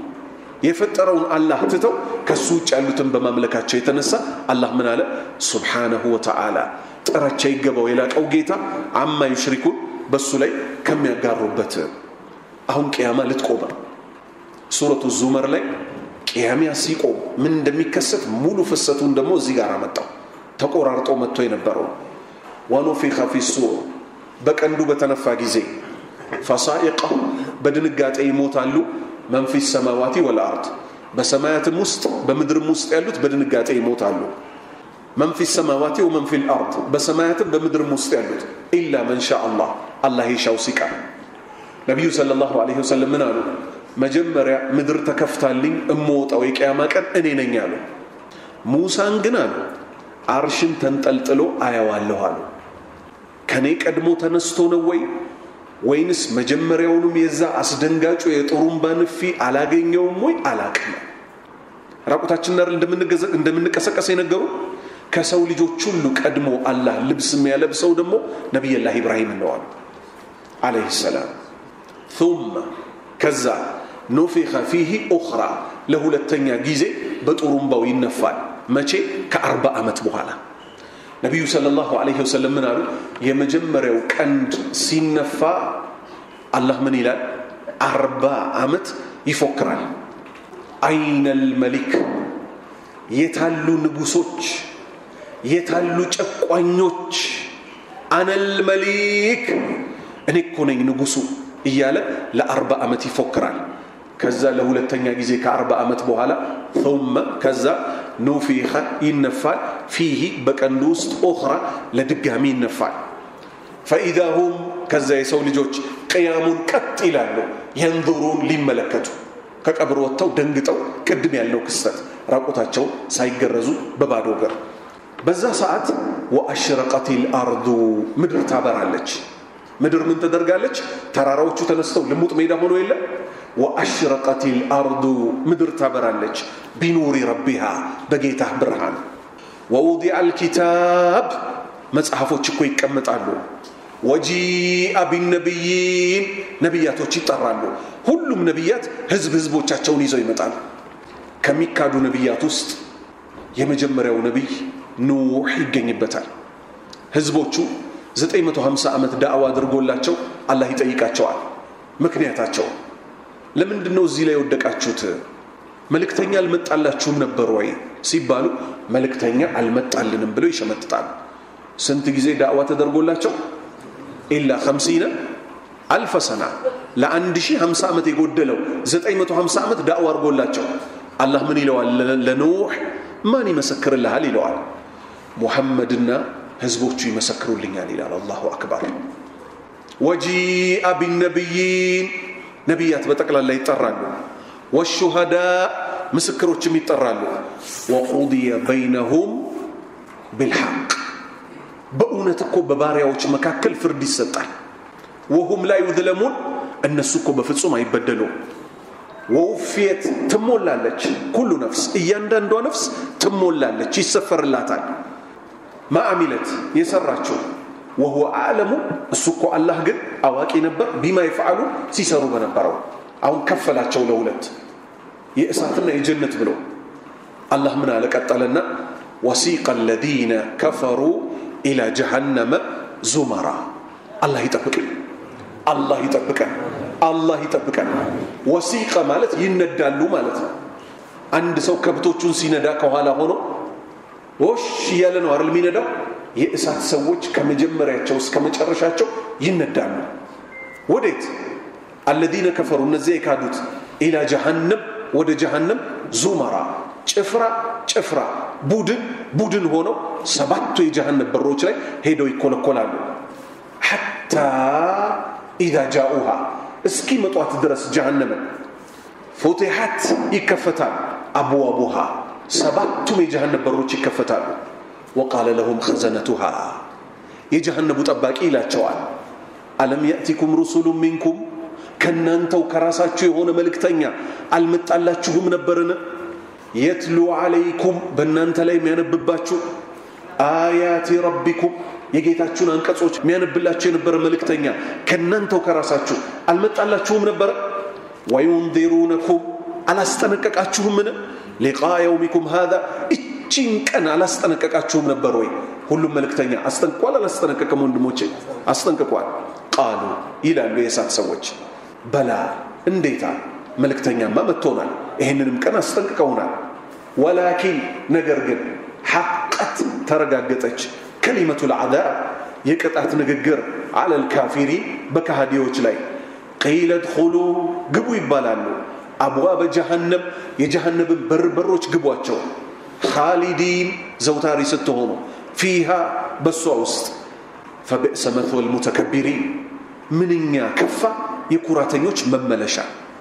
የፈጠረውን አላህ ትተው ከሱ ውጭ ያሉትን በማምለካቸው የተነሳ አላህ ምን አለ ሱብሃነሁ ወተዓላ ጥራቻ ይገባው የላቀው ጌታ አማ ይሽሪኩን በሱ ላይ ከሚያጋሩበት አሁን ቂያማ ልትቆም ሱረቱ ዙመር ላይ ቂያማ ሲቆም ምን እንደሚከሰት ሙሉ ፍሰቱን ደግሞ እዚህ ጋር አመጣው ተቆራርጦ መጥቶ የነበረው ወኑፊኸ ፊሱር በቀንዱ በተነፋ ጊዜ ፈሳኢቀ በድንጋጤ ይሞታሉ من في السماوات والارض በሰማያትም ውስጥ በምድርም ውስጥ ያሉት በድንጋጤ ይሞታሉ من في السماوات ومن في الارض በሰማያትም በምድርም ውስጥ ያሉት الا من شاء الله الله ይሻው ሲቀር ነብዩ ሰለላሁ ዐለይሂ ወሰለም ምን አሉ መጀመሪያ ምድር ተከፍታልኝ እሞጣው የቂያማ ቀን እኔ ነኝ አሉ ሙሳን ግን አሉ አርሽን ተንጠልጥሎ አያዋለሁ አሉ ከኔ ቀድሞ ተነስቶ ነው ወይ ወይንስ መጀመሪያውንም የዛ አስደንጋጩ የጦሩምባ ንፊ አላገኘውም ወይ አላቀም ራቁታችን ነር እንደምንገዘቅ እንደምንቀሰቀስ የነገሩ ከሰው ልጆች ሁሉ ቀድሞ አላህ ልብስ የሚያለብሰው ደግሞ ነብዩላህ ኢብራሂም ነው አለይሂ ሰላም ثم ከዛ نفخ فيه اخرى ለሁለተኛ ጊዜ በጦሩምባው ይነፋል መቼ ከ40 አመት በኋላ ነብዩ ሰለላሁ ዐለይሂ ወሰለም ምን አሉ የመጀመሪያው ቀንድ ሲነፋ አላህ ምን ይላል አርባ አመት ይፎክራል አይነል መሊክ የታሉ ንጉሶች የታሉ ጨቋኞች አነል መሊክ እኔ እኮ ነኝ ንጉሱ እያለ ለአርባ አመት ይፎክራል ከዛ ለሁለተኛ ጊዜ ከ40 አመት በኋላ ثم ከዛ نفخ ينفع فيه بكندوس أخرى لدقامي ينفع فإذا هم كذا يسول جوج قيام كت إلى له ينظرون لملكته كقبر وتو دنجتو كدم يالله كسر راقوتاچو سايغرزو ببادو غر بذا ساعات واشرقت الارض مدر ታበራለች ምድር ምን ተደርጋለች ተራራዎቹ ተነስተው ልሙጥ ሜዳ ሆኖ የለ واشرقت الارض مدر تبرالج بنور ربها بجيته برهان ووضع الكتاب مصحفوچ እኮ ይቀመጣሉ وجيء بالنبيين نبياتوች ይጠራሉ ሁሉም ነብያት ህዝብ ህዝቦቻቸውን ይዘው ይመጣሉ ከሚካዱ ነብያት ውስጥ የመጀመሪያው ነብይ ኑህ ይገኝበታል ህዝቦቹ ዘጠኝ መቶ ሃምሳ አመት ዳዕዋ አድርጎላቸው አላህ ይጠይቃቸዋል ምክንያታቸው ለምንድነው እዚህ ላይ ወደቃችሁት መልእክተኛ አልመጣላችሁም ነበር ወይ ሲባሉ መልእክተኛ አልመጣልንም ብለው ይሸመጥጣሉ ስንት ጊዜ ዳዕዋ ተደርጎላቸው ኢላ خمسين ألف سنة ለአንድ ሺህ ሃምሳ አመት የጎደለው ዘጠኝ መቶ ሃምሳ አመት ዳዕዋ አድርጎላቸው አላህ ምን ይለዋል ለኑህ ማን ይመሰክርልሃል ይለዋል ሙሐመድና ህዝቦቹ ይመሰክሩልኛል ይላል አላሁ አክበር وجيء بالنبيين ነብያት በጠቅላላ ይጠራሉ والشهداء مسكروچም ይጠራሉ وقضي بينهم بالحق በእውነት እኮ በባሪያዎች መካከል ፍርድ ይሰጣል وهم لا يظلمون እነሱ እኮ በፍጹም አይበደሉ ووفيت ትሞላለች كل نفس እያንዳንዷ ነፍስ ትሞላለች ይሰፈርላታል ما عملت የሰራችው وهو اعلم እሱ እኮ አላህ ግን አዋቂ ነበር بما يفعلوا ሲሰሩ በነበረው አሁን ከፈላቸው ለሁለት የእሳትና የጀነት ብሎ አላህ ምን አለ ቀጠለና وسيق الذين كفروا الى جهنم زمرا الله يطبقن الله يطبقن الله يطبقن وسيق ማለት ይነዳሉ ማለት ነው አንድ ሰው ከብቶቹን ሲነዳ ከኋላ ሆኖ ወሽ ያለ ነው አይደል የሚነዳው የእሳት ሰዎች ከመጀመሪያቸው እስከ መጨረሻቸው ይነዳሉ ወዴት الذين كفروا እነዚህ የካዱት الى جهنم ወደ جهنم زمرا ጭፍራ ጭፍራ ቡድን ቡድን ሆኖ ሰባቱ የጀሃነም በሮች ላይ ሄደው ይኮለኮላሉ حتى اذا جاءوها እስኪ መጧት ድረስ جهنم فتحت ይከፈታል ابوابها ሰባቱ የጀሃነም በሮች ይከፈታሉ وقال لهم خزنتها የጀሃነም ጠባቂ ይላቸዋል አለም ياتيكم رسل منكم ከናንተው ከራሳችሁ የሆነ መልእክተኛ አልመጣላችሁም ነበርነ يتلو عليكم በእናንተ ላይ የሚያነብባችሁ آيات ربكم የጌታችሁን አንቀጾች የሚያነብላችሁ የነበረ መልእክተኛ ከናንተው ከራሳችሁ አልመጣላችሁም ነበር وينذرونكم አላስጠነቀቃችሁም ምን لقاء يومكم هذا እቺን ቀን አላስጠነቀቃችሁም ነበር ወይ ሁሉም መልእክተኛ አስጠንቅቋል አላስጠነቀቀም ወንድሞቼ አስጠንቅቋል قالوا ይላሉ የሳት ሰዎች በላ እንዴታ መልእክተኛማ መጥቶናል ይሄንንም ቀን አስጠንቅቀውናል ولكن ነገር ግን حقت ተረጋገጠች كلمه العذاب የቅጣት ንግግር على الكافرين በካህዲዎች ላይ قيل ادخلوا ግቡ ይባላሉ ابواب جهنم የጀሃነም በርበሮች ግቧቸው خالدين ዘውታሪ ስትሆኑ فيها በሷውስጥ فبئس مثوى المتكبرين ምንኛ ከፋ የኩራተኞች መመለሻ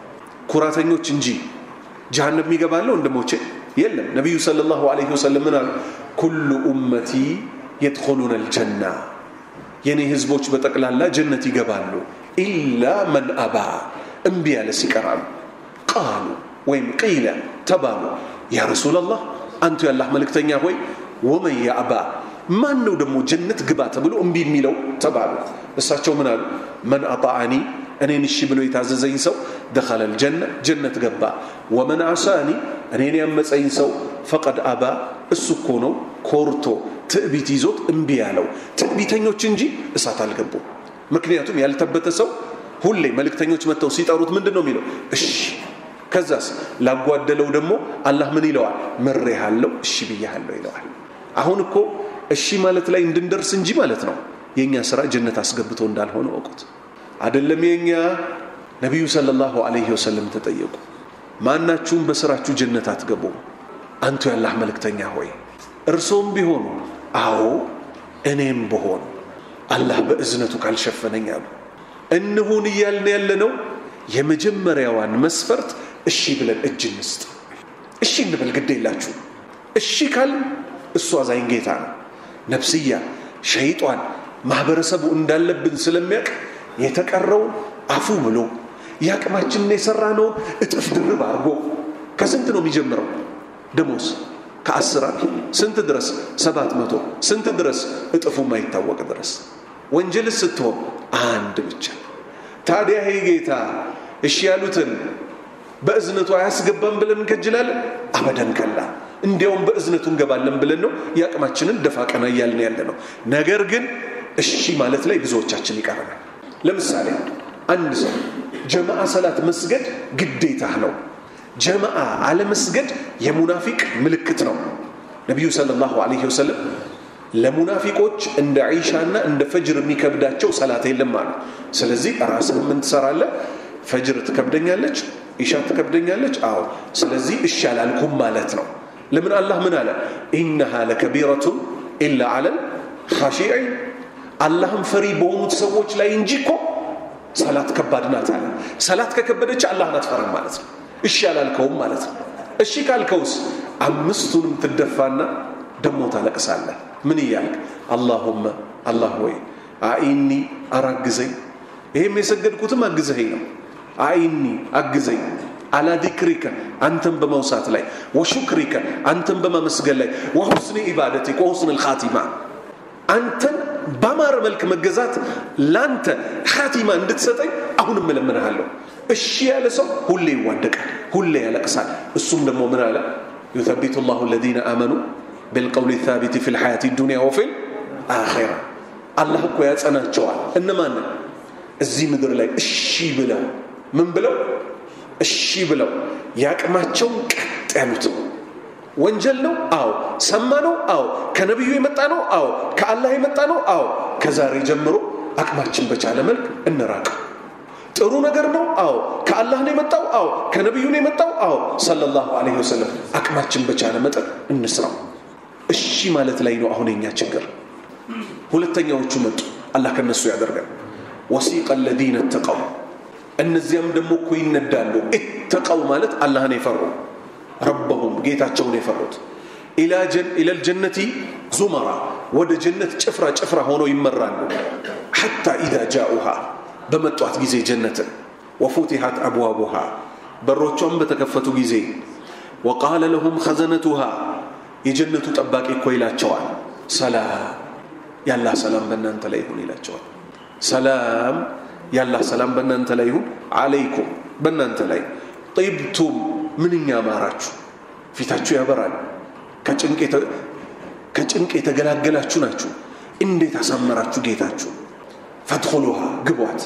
ኩራተኞች እንጂ جهنم ይገባሉ እንደሞቼ የለም ነብዩ ሰለላሁ ዐለይሂ ወሰለም ምን አሉ كل امتي يدخلون الجنه የኔ ህዝቦች በጠቅላላ ጀነት ይገባሉ الا من ابى እንቢ ያለ ሲቀራሉ قالوا ወይም قيل تبالوا يا رسول الله አንተ ያላህ መልእክተኛ ሆይ ومن يابى ማን ነው ደሞ ጀነት ግባ ተብሎ እንቢ የሚለው ተባሉ እሳቸው ምን አሉ من اطاعني እኔን እሺ ብሎ የታዘዘኝ ሰው دخل الجنه ጀነት ገባ ومن عصاني እኔን ያመፀኝ ሰው فقد ابى እሱ እኮ ነው ኮርቶ ትዕቢት ይዞት እንቢ ያለው ትዕቢተኞች እንጂ እሳት አልገቡ ምክንያቱም ያልተበተ ሰው ሁሌ መልእክተኞች መተው ሲጠሩት ምንድነው የሚለው እሺ ከዛስ ላጓደለው ደሞ አላህ ምን ይለዋል ምሬሃለው እሺ ብያለሁ ይለዋል አሁን እኮ እሺ ማለት ላይ እንድንደርስ እንጂ ማለት ነው የኛ ስራ ጀነት አስገብቶ እንዳልሆነ ወቁት አይደለም የኛ ነብዩ ሰለላሁ ዐለይሂ ወሰለም ተጠየቁ ማናችሁም በስራችሁ ጀነት አትገቡ አንተ ያላህ መልእክተኛ ሆይ እርሶም ቢሆኑ አዎ እኔም በሆን አላህ በእዝነቱ ካልሸፈነኝ አሉ እንሁን ይያልን ያለነው የመጀመሪያዋን መስፈርት እሺ ብለን እጅ እንስጥ እሺ እንበል ግዴላችሁ እሺ ካል እሱ አዛኝ ጌታ ነው ነፍስያ ሸይጣን ማህበረሰቡ እንዳለብን ስለሚያቅ የተቀረው አፉ ብሎ ያቅማችንን የሰራነው እጥፍ ድርብ አርጎ ከስንት ነው የሚጀምረው ደሞስ ከአስር ስንት ድረስ ሰባት መቶ ስንት ድረስ እጥፉ ማይታወቅ ድረስ ወንጀል ስትሆን አንድ ብቻ ታዲያ ይሄ ጌታ እሺ ያሉትን በእዝነቱ አያስገባም ብለን ከጅላለን አበደን ከላ እንዲያውም በእዝነቱ እንገባለን ብለን ነው ያቅማችንን ደፋቀና ያልን ያለ ነው ነገር ግን እሺ ማለት ላይ ብዙዎቻችን ይቀርናል ለምሳሌ አንድ ሰው ጀማዓ ሰላት መስገድ ግዴታ ነው ጀማዓ አለ መስገድ የሙናፊቅ ምልክት ነው ነብዩ ሰለላሁ ዐለይሂ ወሰለም ለሙናፊቆች እንደ ዒሻና እንደ ፈጅር የሚከብዳቸው ሰላት የለም ማለት ስለዚህ ራስህ ምን ትሰራለህ ፈጅር ትከብደኛለች ኢሻ ትከብደኛለች አዎ ስለዚህ እሺ አላልኩም ማለት ነው ለምን አላህ ምን አለ ኢንها ለከቢረቱ ኢላ ዐለ الخاشعين አላህም ፈሪ በሆኑት ሰዎች ላይ እንጂ እኮ ሰላት ከባድ ናት አለ ሰላት ከከበደች አላህን አትፈራም ማለት ነው እሺ አላልከውም ማለት ነው እሺ ካልከውስ አምስቱንም ትደፋና ደሞ ታለቅሳለህ ምን ይያልክ اللهم الله ሆይ አኢኒ አራግዘኝ ይሄም የሰገድኩትም አግዘኝ ነው አኢኒ አግዘኝ على ذكرك أنتم بموسات لي وشكرك أنتم بمسجد لي وحسن عبادتك وحسن الخاتمة أنتم بمار ملك مجزات لانت خاتمة عندك ستي أهون ملمنا هلو الشيء لسه هو اللي يودك هو اللي على أسال السم دم من على يثبت الله الذين آمنوا بالقول الثابت في الحياة الدنيا وفي الآخرة الله كويس أنا جوال إنما أنا الزين مدر لي الشيء بلو من بلو እሺ ብለው ያቅማቸውን ቀጥ ያሉት ወንጀል ነው አዎ ሰማ ነው አዎ ከነብዩ የመጣ ነው አዎ ከአላህ የመጣ ነው አዎ ከዛሬ ጀምሮ አቅማችን በቻለ መልክ እንራቅ ጥሩ ነገር ነው አዎ ከአላህ ነው የመጣው አዎ ከነብዩ ነው የመጣው አዎ ሰለላሁ ዐለይሂ ወሰለም አቅማችን በቻለ መጠን እንስራው እሺ ማለት ላይ ነው አሁን የኛ ችግር ሁለተኛዎቹ መጡ አላህ ከነሱ ያደርጋል ወሲቀ الذين اتقوا እነዚያም ደሞ እኮ ይነዳሉ እተቀው ማለት አላህን ይፈሩ ረbbهم ጌታቸውን ይፈሩት ኢላ ጀን ኢላ الجنة زمرا ወደ ጀነት ጭፍራ ጭፍራ ሆኖ ይመራሉ حتى اذا جاءوها በመጧት ጊዜ ጀነትን وفتحت ابوابها በሮቿም በተከፈቱ ጊዜ وقال لهم خزنتها የጀነቱ ጠባቂ እኮ ይላቸዋል ሰላም ያላ ሰላም በእናንተ ላይ ይሁን ይላቸዋል ሰላም ያላህ ሰላም በእናንተ ላይ ይሁን አለይኩም በእናንተ ላይ طيبتم ምንኛ ማራችሁ ፊታችሁ ያበራል ከጭንቅ ከጭንቅ የተገላገላችሁ ናችሁ እንዴት አሳመራችሁ ጌታችሁ ፈድኹሉሃ ግቧት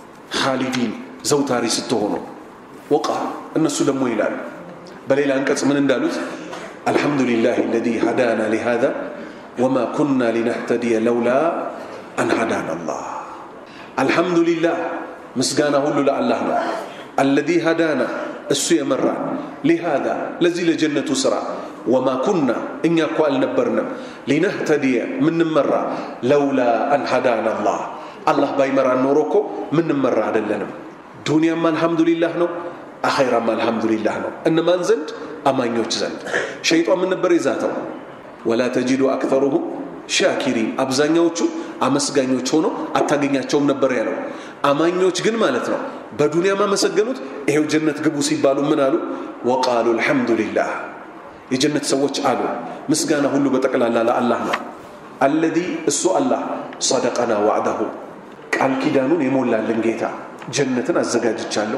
ኻሊዲን ዘውታሪ ስትሆኑ ወቃ እነሱ ደግሞ ይላሉ በሌላ አንቀጽ ምን እንዳሉት አልহামዱሊላሂ الذي هدانا لهذا وما كنا لنهتدي لولا أن هدانا الله الحمد لله مسغانا هولو لله ነው الذي هدانا እሱ የመራ لهذا ለዚህ ለጀነቱ ስራ وما كنا እኛ እኮ አልነበርንም لنهتدي ምንመራ لولا أن هدانا الله الله ባይመራን ኖሮ እኮ ምንመራ አይደለንም ዱንያም አልহামዱሊላህ ነው አኺራም አልহামዱሊላህ ነው እነማን ዘንድ አማኞች ዘንድ ሸይጣን ምን ነበር ይዛተው ولا تجد اكثرهم ሻኪሪን አብዛኛዎቹ አመስጋኞች ሆኖ አታገኛቸውም ነበር ያለው አማኞች ግን ማለት ነው በዱንያ ማመሰገኑት ይሄው ጀነት ግቡ ሲባሉ ምን አሉ وقالوا الحمد لله የጀነት ሰዎች አሉ ምስጋና ሁሉ በጠቅላላ ለአላህ ነው الذي እሱ አላህ صدقنا وعده ቃል ኪዳኑን የሞላልን ጌታ ጀነትን አዘጋጅቻለሁ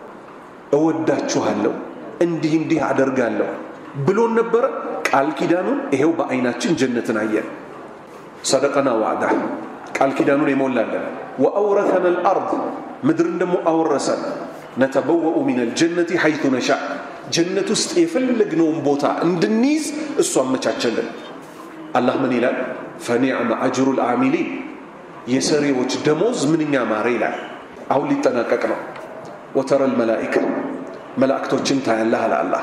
እወዳችኋለሁ እንዲህ እንዲህ አደርጋለሁ ብሎ ነበር ቃል ኪዳኑን ይሄው በአይናችን ጀነትን አየን صدقنا وعده قال كيدانون يمولالن واورثنا الارض مدرن دمو اورثن نتبوء من الجنه حيث نشاء جنة است يفلغنون بوتا اندنيز اسو امچاچلن الله من يلال فنعم اجر العاملين يسريوچ دموز منኛ ማረ ይላል አሁን ሊጠናቀቅ ነው وترى الملائكه ملائكቶችን ታያለህ አለ አላህ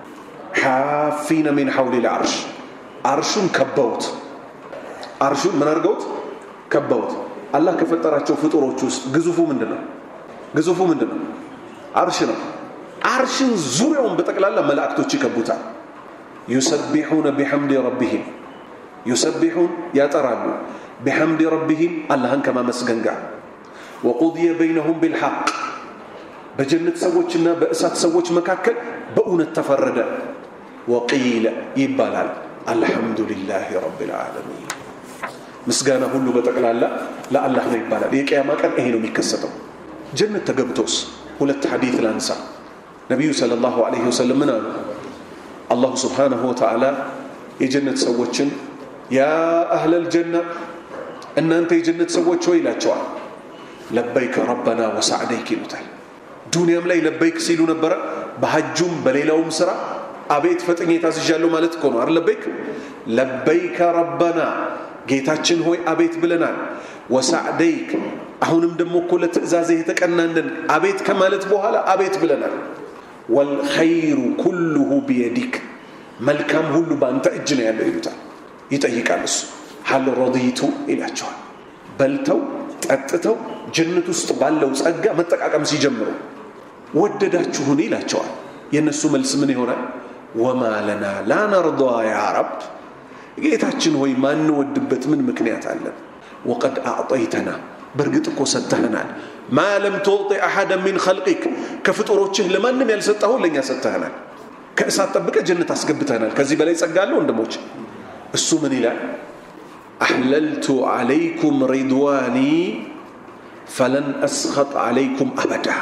حافين من حول العرش عرشون كبوت عرشون من አርገውት كبوت الله ከፈጠራቸው ፍጡሮች ውስጥ ግዙፉ ምንድነው ግዙፉ ምንድነው عرش ነው عرشን ዙሪያውን በተቀላላ መላእክቶች ይከቡታል يسبحون بحمد ربهم يسبحون ያጠራሉ بحمد ربهم اللهን ከማመስገን ጋር وقضي بينهم بالحق በጀነት ሰዎችና በእሳት ሰዎች መካከል በእውነት ተፈረደ وقيل ይባላል الحمد لله رب العالمين مسغانا ሁሉ በጠቅላላ ለአላህ ነው ይባላል የቂያማ ቀን ይሄ ነው የሚከሰተው ጀነት ተገብቶስ ሁለት ሐዲስ ላንሳ ነብዩ ሰለላሁ ዐለይሂ ወሰለም ምን አሉ አላህ Subhanahu Wa Ta'ala የጀነት ሰዎችን ያ አህለል ጀና እናንተ የጀነት ሰዎች ሆይ ይላቸዋል ለበይከ ረበና ወሰዕደይክ ይሉታል ዱንያም ላይ ለበይክ ሲሉ ነበር በሐጁም በሌላውም ስራ አቤት ፈጥኜ ታዝዣለሁ ማለት እኮ ነው አይደል ለበይክ ለበይከ ረበና ጌታችን ሆይ አቤት ብለናል ወሰዕደይክ አሁንም ደሞ እኮ ለትእዛዜ የተቀናነን አቤት ከማለት በኋላ አቤት ብለናል والخير كله بيدك መልካም ሁሉ ባንተ እጅ ነው ያለው ይሉታል ይጠይቃል እሱ هل رضيت ይላቸዋል በልተው ጠጥተው ጀነት ውስጥ ባለው ጸጋ መጠቃቀም ሲጀምሩ ወደዳችሁን ይላቸዋል የነሱ መልስ ምን ይሆናል وما لنا لا نرضى يا رب ጌታችን ሆይ ማን ወድበት ምን ምክንያት አለን وقد اعطيتنا برغت እኮ ሰተህናል ما لم تعطي احد من خلقك ከፍጡሮችህ ለማንም ያልሰጠው ለኛ ሰተህናል ከእሳት ጠብቀ ጀነት አስገብተናል ከዚህ በላይ ጸጋለው እንደሞች እሱ ምን ይላል احللت عليكم رضواني فلن اسخط عليكم ابدا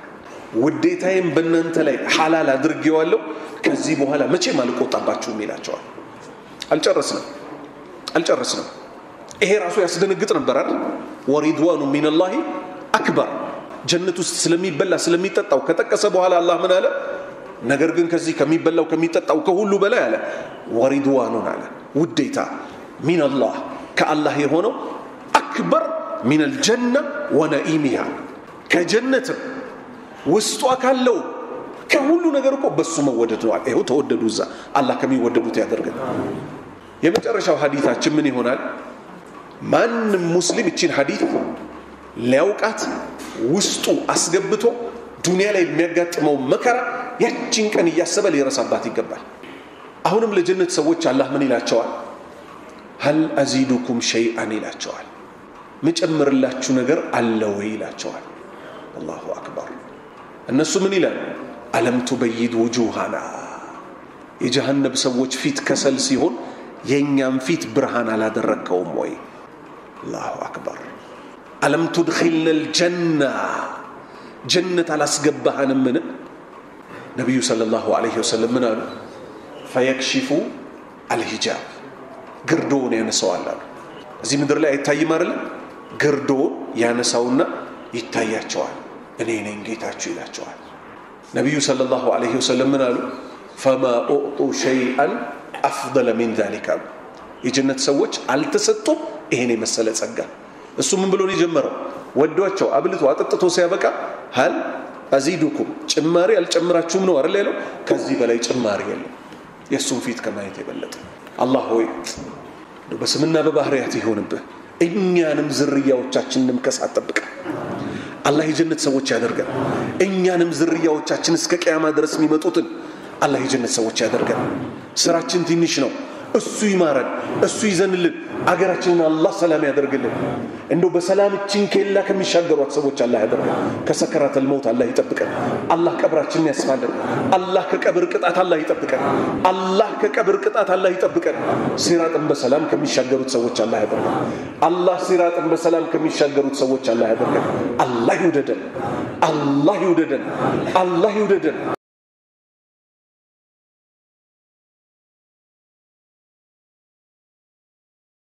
ውዴታዬን በእናንተ ላይ ሐላል አድርጌዋለሁ ከዚህ በኋላ መቼም አልቆጣባችሁም ይላቸዋል አልጨረስንም አልጨረስንም ይሄ ራሱ ያስደነግጥ ነበር አይደል ወሪድዋኑ ሚነላሂ አክበር ጀነት ውስጥ ስለሚበላ ስለሚጠጣው ከጠቀሰ በኋላ አላህ ምን አለ ነገር ግን ከዚህ ከሚበላው ከሚጠጣው ከሁሉ በላይ አለ ወሪድዋኑን አለ ውዴታ ሚነላህ ከአላህ የሆነው አክበር ሚነል ጀነ ወነኢሚሃ ከጀነት ውስጧ ካለው ከሁሉ ነገር እኮ በሱ መወደድ ነው አይው ተወደዱ ዛ አላህ ከሚወደዱት ያደርገን የመጨረሻው ሐዲታችን ምን ይሆናል ማንም ሙስሊም እቺን ሐዲት ሊያውቃት ውስጡ አስገብቶ ዱንያ ላይ የሚያጋጥመው መከራ ያቺን ቀን ያሰበ ሊረሳባት ይገባል አሁንም ለጀነት ሰዎች አላህ ምን ይላቸዋል هل ازيدكم شيئا ይላቸዋል መጨመርላችሁ ነገር አለ ወይ ይላቸዋል አላሁ አክበር እነሱ ምን ይላል አለም تبيد وجوهنا የጀሃነም ሰዎች ፊት ከሰል ሲሆን የኛም ፊት ብርሃን አላደረከውም ወይ الله أكبر ألم تدخلنا الجنة جنة على سجبها من نبي صلى الله عليه وسلم من فيكشف الحجاب قردون يعني سؤال زي مدر لا يتاي مارل قردون يعني سونا يتاي أشوال إني نيجي تأشيل أشوال نبي صلى الله عليه وسلم من فما أعطوا شيئا أفضل من ذلك የጀነት ሰዎች አልተሰጡም ይሄኔ መሰለ ጸጋ እሱ ምን ብሎ ነው የጀመረው ወዷቸው አብልቶ አጥጥቶ ሲያበቃ هل ازيدكم ጭማሪ አልጨምራችሁም ነው አይደል ያለው ከዚህ በላይ ጭማሪ የለም የሱን ፊት ከማየት የበለጠ አላህ ሆይ በስምና በባህሪያት ይሆንብህ እኛንም ዝርያዎቻችንንም ከሳጠብቅ አላህ የጀነት ሰዎች ያደርገን እኛንም ዝርያዎቻችን እስከ ቂያማ ድረስ የሚመጡትን አላህ የጀነት ሰዎች ያደርገን ስራችን ትንሽ ነው እሱ ይማረን እሱ ይዘንልን አገራችንን አላህ ሰላም ያደርግልን እንደው በሰላም እቺን ከላ ከሚሻገሩት ሰዎች አላህ ያደርገን ከሰከራተል ሞት አላህ ይጠብቀን አላህ ቀብራችንን ያስፋልን አላህ ከቀብር ቅጣት አላህ ይጠብቀን አላህ ከቀብር ቅጣት አላህ ይጠብቀን ሲራጥን በሰላም ከሚሻገሩት ሰዎች አላህ ያደርገን አላህ ሲራጥን በሰላም ከሚሻገሩት ሰዎች አላህ ያደርገን አላህ ይውደደን አላህ ይውደደን አላህ ይውደደን